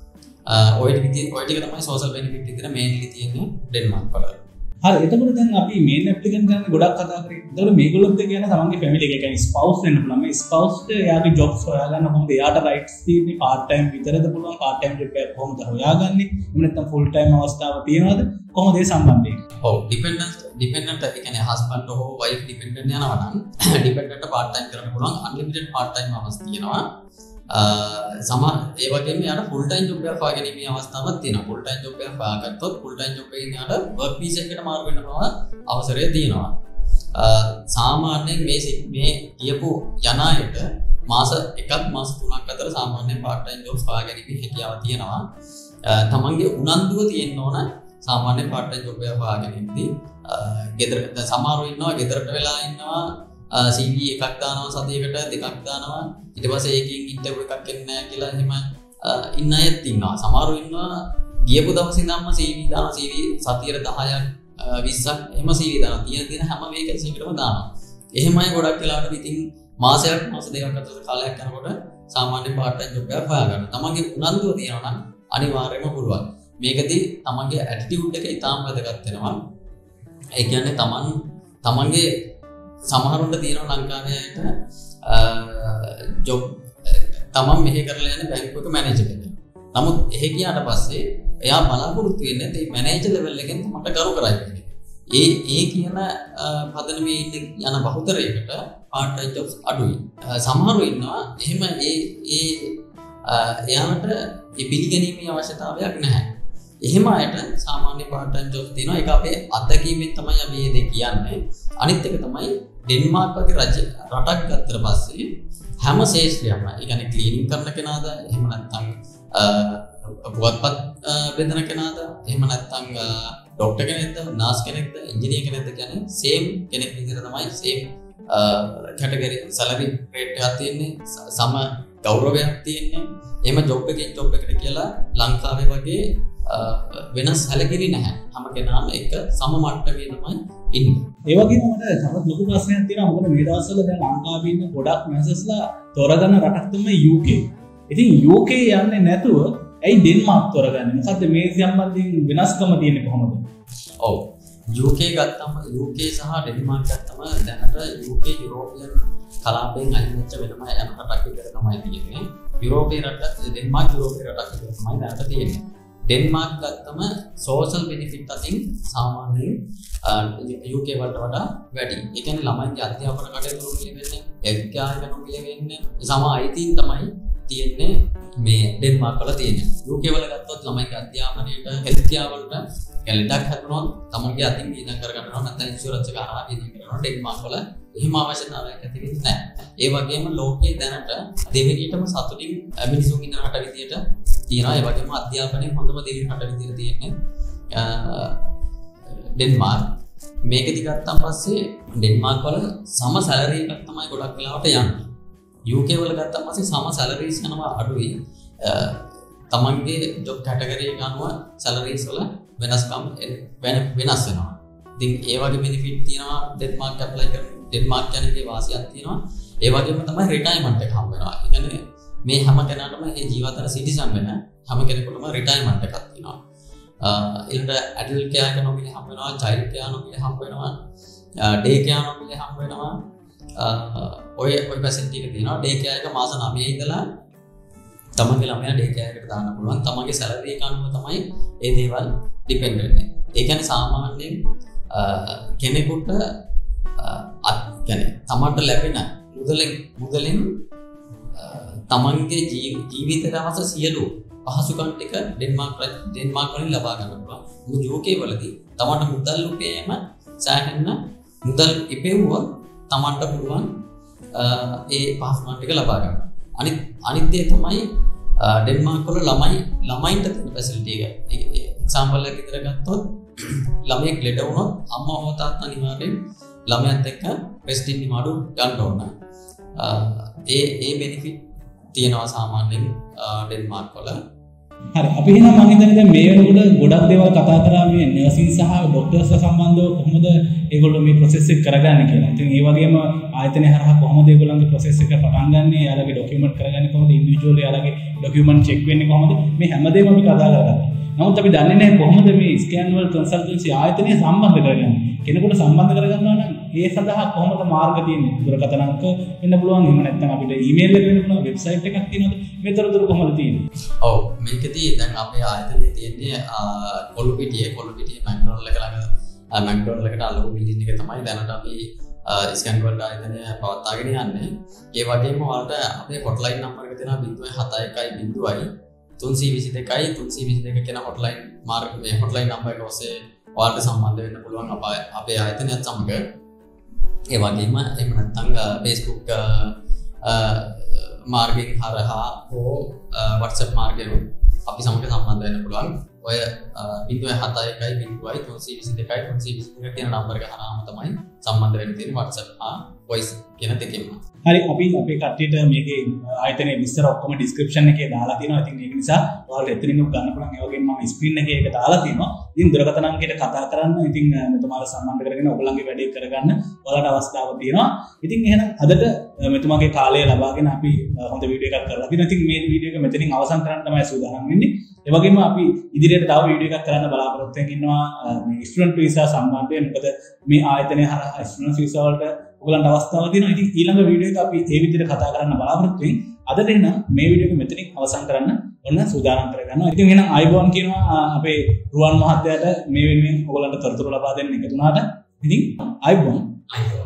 ඔය ටික තමයි සෝෂල් බෙනිෆිට් විතර මේන්ලි තියෙන්නේ ඩෙන්මාර්ක් වල. හරි එතකොට දැන් අපි මේන් ඇප්ලිකන්ට් ගන්න ගොඩක් කතා කරේ. එතකොට මේගොල්ලොත් කියන තමන්ගේ ෆැමිලි එක කියන්නේ ස්පවුස් වෙන්න පුළුවන්. මේ ස්පවුස්ට එයාගේ ජොබ්ස් හොයාගන්න කොහොමද? එයාට රයිට්ස් තියෙන්නේ පාර්ට් ටයිම් විතරද පුළුවන්? පාර්ට් ටයිම් ජොබ් එක කොහොමද හොයාගන්නේ? එහෙම නැත්නම් ෆුල් ටයිම් අවස්ථාවක් තියෙනවද? කොහොමද ඒ සම්බන්ධයෙන්? ඔව් ඩිපෙන්ඩන්ට් ඒ කියන්නේ හස්බන්ඩ් හෝ වයිෆ් ඩිපෙන්ඩන්ට් යනවා නම් ඩිපෙන්ඩන්ට් පාර්ට් ටයිම් කරන්න පුළුවන්. අන්ලිමිටඩ් පාර්ට් ටයිම් අවස්ථා තියෙනවා. ඒ වගේම යාට ෆුල් ටයිම් ජොබ් එකක් හොයාගැනීමේ අවස්ථාවක් තියෙනවා. ෆුල් ටයිම් ජොබ් එකක් හොයාගත්තොත් ෆුල් ටයිම් ජොබ් එකකින් යාට වර්ක් වීසා එකකට මාරු වෙනවා අවසරය තියෙනවා. සාමාන්‍යයෙන් මේ කියපු යන අයට මාස 1ක් මාස 3ක් අතර සාමාන්‍යයෙන් පාර්ට් ටයිම් ජොබ්ස් හොයාගැනීමේ හැකියාව තියෙනවා. තමන්ගේ උනන්දුව තියෙන්න ඕන සාමාන්‍ය පාර්ට් ටයිම් ජොබ් එකක් හොයාගැනීමේදී ගෙදර සමහරව ඉන්නවා ගෙදරට වෙලා ඉන්නවා CV එකක් දානවා සතියකට දෙකක් දානවා ඊට පස්සේ ඒකෙන් ඉන්ටර්විව් එකක් එන්නේ නැහැ කියලා එහෙම ඉන්න අයත් ඉන්නවා. සමහරව ඉන්නවා ගියපු දවසේ ඉඳන්ම CV දානවා CV සතියට 10ක් 20ක් එහෙම CV දානවා. තියෙන හැම වේකන්සි එකකටම දානවා. එහෙම අය ගොඩක් වෙලාවට ඉතින් මාසයක් මාස දෙකක් අතර කාලයක් යනකොට සාමාන්‍ය පාර්ට් ටයිම් ජොබ් එකක් හොයාගන්න. තමන්ගේ උනන්දුව තියෙනවා නම් අනිවාර්යයෙන්ම පුළුවන්. මේකදී තමන්ගේ ඇටිටියුඩ් එක ඉතාම වැදගත් වෙනවා. ඒ කියන්නේ තමන්ගේ සමහරුන්ට තියෙනවා ලංකාවේ අයට ජොබ් තමන් මෙහෙ කරලා යන බැංකුවක මැනේජර් කෙනෙක්. නමුත් එහෙ ගියාට පස්සේ එයා බලාපොරොත්තු වෙන්නේ මේ මැනේජර් ලෙවල් එකෙන් මට කරු කරයි කියන්නේ. ඒ කියන පදනමේ යන බහුතරයකට පාර්ට් ටයිම් ජොබ්ස් අඩුයි. සමහරව ඉන්නවා එහෙම එයාට ඒ පිළිගැනීමේ අවශ්‍යතාවයක් නැහැ. එහෙම අයට සාමාන්‍ය පාර්ට් ටයිම් ජොබ්ස් තියෙනවා. ඒක අපේ අත්දැකීමෙන් තමයි අපි මේ දේ කියන්නේ. අනිත් එක තමයි ඩෙන්මාර්ක් වගේ රටක් ගත්තට පස්සේ හැම ශේෂ්ත්‍රයක්ම ඒ කියන්නේ ක්ලීනින් කරන කෙනාද එහෙම නැත්නම් පුවත්පත් බෙදන කෙනාද එහෙම නැත්නම් ડોක්ටර් කෙනෙක්ද නර්ස් කෙනෙක්ද ඉංජිනේර කෙනෙක්ද කියන්නේ සේම් කෙනෙක් විදිහට තමයි සේම් කැටගරි සැලරි රේට් එකක් තියෙන්නේ සම ගෞරවයක් තියෙන්නේ එහෙම ජොබ් එකෙන් ජොබ් එකට කියලා ලංකාවේ වගේ වෙනස් හැලකිරි නැහැ හැම කෙනාම එක සම මට්ටමේ තමයි ඉන්නේ ඒ වගේම මට තවත් ලොකු ප්‍රශ්නයක් තියෙනවා මොකද මේ දවස්වල දැන් ලංකාවේ ඉන්න ගොඩක් නර්සස්ලා තොරගන්න රටක් තමයි UK. ඉතින් UK යන්නේ නැතුව ඇයි ඩෙන්මාර්ක් තොරගන්නේ? මොකද්ද මේ සම්බන්ධයෙන් වෙනස්කම තියෙන්නේ කොහොමද? ඔව් UK ගත්තම UK සහ ඩෙන්මාර්ක් ගත්තම දැනට UK යුරෝපියන් කලාපයෙන් අයින් වෙච්ච වෙනම යන රටක් විතර තමයි තියෙන්නේ. යුරෝපීය රට ඩෙන්මාර්ක් යුරෝපීය රටක් විතර තමයි දැනට තියෙන්නේ. ඩෙන්මාර්ක් ගත්තම සෝෂල් බෙනිෆිට් අතින් සාමාන්‍යයෙන් UK වලට වඩා වැඩි. ඒ කියන්නේ ළමයින්ගේ අධ්‍යාපන කටයුතු පිළිවෙන්නේ, හෙල්ත් කෙයාර් එක පිළිවෙන්නේ, සම අයිතීන් තමයි තියෙන්නේ මේ ඩෙන්මාර්ක් වල තියෙන්නේ. UK වල ගත්තොත් ළමයින්ගේ අධ්‍යාපනයට, හෙල්ත් කෙයාර් වලට ලෙඩක් හැදුනොත් තමන්ගේ අතින් වියදම් කරගන්නවා නැත්නම් ඉන්ෂුරන්ස් එක හරහා වියදම් කරනවා. ඩෙන්මාර්ක් වල එහෙම අවශ්‍යතාවයක් ඇති වෙන්නේ නැහැ. ඒ වගේම ලෝකයේ දැනට දෙවෙනියටම සතුටින් මිනිසුන් ඉන්න රට විදියට තියෙනවා. ඒ වගේම අධ්‍යාපනයේ හොඳම දෙවෙනි රට විදියට තියෙන්නේ ඩෙන්මාර්ක්. මේකදි ගත්තන් පස්සේ ඩෙන්මාර්ක් වල සම සැලරි එකක් තමයි ගොඩක් වෙලාවට යන්නේ. UK වල ගත්තන් පස්සේ සම සැලරිස් යනවා අඩුයි. තමන්ගේ ජොබ් කැටගරි එක අනුව සැලරිස් වල වෙනස්කම් වෙනස් වෙනවා. ඉතින් ඒ වගේ බෙනිෆිට් තියෙනවා ඩෙන්මාර්ක් ඇප්ලයි කරන ඩෙන්මාර්ක් යනකේ වාසියක් තියෙනවා. ඒ වගේම තමයි රිටයර්මන්ට් එක හම්බ වෙනවා. ඒ කියන්නේ මේ හැම කෙනාටම මේ ජීවිතවල සිටිසන් වෙන හැම කෙනෙකුටම රිටයර්මන්ට් එකක් තියෙනවා. ඊළඟ ඇඩල්ට් කෙයාර් එක නොමිලේ හම්බ වෙනවා, චයිල්ඩ් කෙයාර් නොමිලේ හම්බ වෙනවා, ඩේ කෙයාර් නොමිලේ හම්බ වෙනවා. ඔය පැසෙන්ටි එක තියෙනවා. ඩේ කෙයාර් එක මාස 9 ඉඳලා තමන්ගේ ළමයා ඩේ කෙයාර් එකට දාන්න පුළුවන්. තමන්ගේ සැලරි එක අනුව තමයි ඒ දේවල් ඩිපෙන්ඩ් වෙන්නේ. ඒ කියන්නේ සාමාන්‍යයෙන් කෙනෙකුට තමන්ට ලැබෙන මුදලෙන් තමන්ගේ ජීවිතයට අවශ්‍ය සියලු පහසුකම් ටික ඩෙන්මාර්ක් වලින් ලබා ගන්න පුළුවන්. මොකද UK වලදී තමන්ට මුදල් උපයම සෑහෙන්න මුදල් ඉපෙවුවොත් තමන්ට පුළුවන් ඒ පහසුකම් ටික ලබා ගන්න. අනිත් දේ තමයි ඩෙන්මාර්ක් වල ළමයින්ට තියෙන ෆැසිලිටි එක. එක්සැම්පල් එකක් විතර ගත්තොත් ළමයෙක් ලෙඩ වුණොත් අම්මා හෝ තාත්තා අනිවාර්යෙන් ළමයාත් එක්ක රෙස්ටින් නිමාඩු ගන්න ඕන. ඒ බෙනිෆිට් තියෙනවා සාමාන්‍යයෙන් ඩෙන්මාර්ක් වල. හරි අපි එහෙනම් මම හිතන්නේ දැන් මේ වෙනකොට ගොඩක් දේවල් කතා කරා මේ නර්සින් සහ ડોක්ටර්ස්ලා සම්බන්ධව කොහොමද ඒගොල්ලෝ මේ ප්‍රොසෙස් එක කරගන්නේ කියලා. ඉතින් ඒ වගේම ආයතනය හරහා කොහොමද ඒගොල්ලන්ගේ ප්‍රොසෙස් එක පටන් ගන්නෙ, යාළගේ ડોකියුමන්ට් කරගන්නේ කොහොමද, ඉන්ඩිවිජුවල් යාළගේ ડોකියුමන්ට් චෙක් වෙන්නේ කොහොමද, මේ හැමදේම අපි කතා කරගත්තා. නමුත් අපි දන්නේ නැහැ කොහොමද මේ ස්කෑන්වල් කන්සල්ටන්සි ආයතනය සම්බන්ධ කරගන්නේ. කෙනෙකුට සම්බන්ධ කරගන්නවා නම් ඒ සඳහා කොහොමද මාර්ග තියෙන්නේ? දුරකථන අංක වෙන්න පුළුවන්. එහෙම නැත්නම් අපිට ඊමේල් එක වෙන්න පුළුවන්. වෙබ්සයිට් එකක් තියෙනවද? මේ තොරතුරු කොහොමද තියෙන්නේ? ඔව් මේකදී දැන් අපේ ආයතනයේ තියෙන්නේ කොළුපිටියේ මැක්ඩොනල්ඩ් එක ළඟ මැක්ඩොනල්ඩ් එකට අලුත් බිල්ඩින් එක තමයි දැනට අපි ස්කෑන්වල් ආයතනය පවත්වාගෙන යන්නේ. ඒ වගේම ඔයාලට අපේ හොට්ලයින් නම්බර් එක තියෙනවා 071 322 කියන හොට්ලයින් මේ හොට්ලයින් නම්බර් එක ඔස්සේ ඔයාලට සම්බන්ධ වෙන්න පුළුවන් අපේ ආයතනයත් සමග. ඒ වගේම එහෙම නැත්නම් Facebook මාර්ගයෙන් හරහා හෝ WhatsApp මාර්ගයෙන් අපි සමග සම්බන්ධ වෙන්න පුළුවන්. ඔය 071 කියන නම්බර එක හරහාම තමයි සම්බන්ධ වෙන්න තියෙන්නේ WhatsApp හා voice කියන දෙකෙන්ම. හරි අපි අපේ කට්ටියට මේකේ ආයතනයේ විස්තර ඔක්කොම ඩිස්ක්‍රිප්ෂන් එකේ දාලා තියෙනවා. ඉතින් ඒක නිසා ඔයාලට එතනින්ම ගන්න පුළුවන්. ඒ වගේම මම ස්ක්‍රීන් එකේ ඒක දාලා තියෙනවා. ඉතින් දුරකථන අංකයට කතා කරන්න. ඉතින් මෙතුමාලා සම්බන්ධ කරගෙන ඔයගොල්ලන්ගේ වැඩේ කරගන්න ඔයාලට අවස්ථාව තියෙනවා. ඉතින් එහෙනම් අදට මෙතුමාගේ කාලය ලබාගෙන අපි හොඳ වීඩියෝ එකක් කරලා තියෙනවා. ඉතින් මේ වීඩියෝ එක මෙතනින් අවසන් කරන්න තමයි සූදානම් වෙන්නේ. ඒ වගේම අපි ඉදිරියට තව වීඩියෝ එකක් කරන්න බලාපොරොත්තු වෙනවා මේ ස්ටුඩන්ට් වීසා සම්බන්ධයෙන්. මොකද මේ ආයතනය හරහා ස්ටුඩන්ට් වීසා වලට ඔයගලන්ට අවස්ථාවක් තියෙනවා. ඉතින් ඊළඟ වීඩියෝ එක අපි ඒ විදිහට කතා කරන්න බලාපොරොත්තු වෙන්නේ. අදට එහෙනම් මේ වීඩියෝ එක මෙතනින් අවසන් කරන්න ඔන්න සූදානම් කරගන්නවා. ඉතින් එහෙනම් ආයිබෝන් කියනවා අපේ රුවන් මහත්තයාට මේ වෙනුවෙන් ඔයගලන්ට තොරතුරු ලබා දෙන්න එකතු වුණාට. ඉතින් ආයිබෝන්.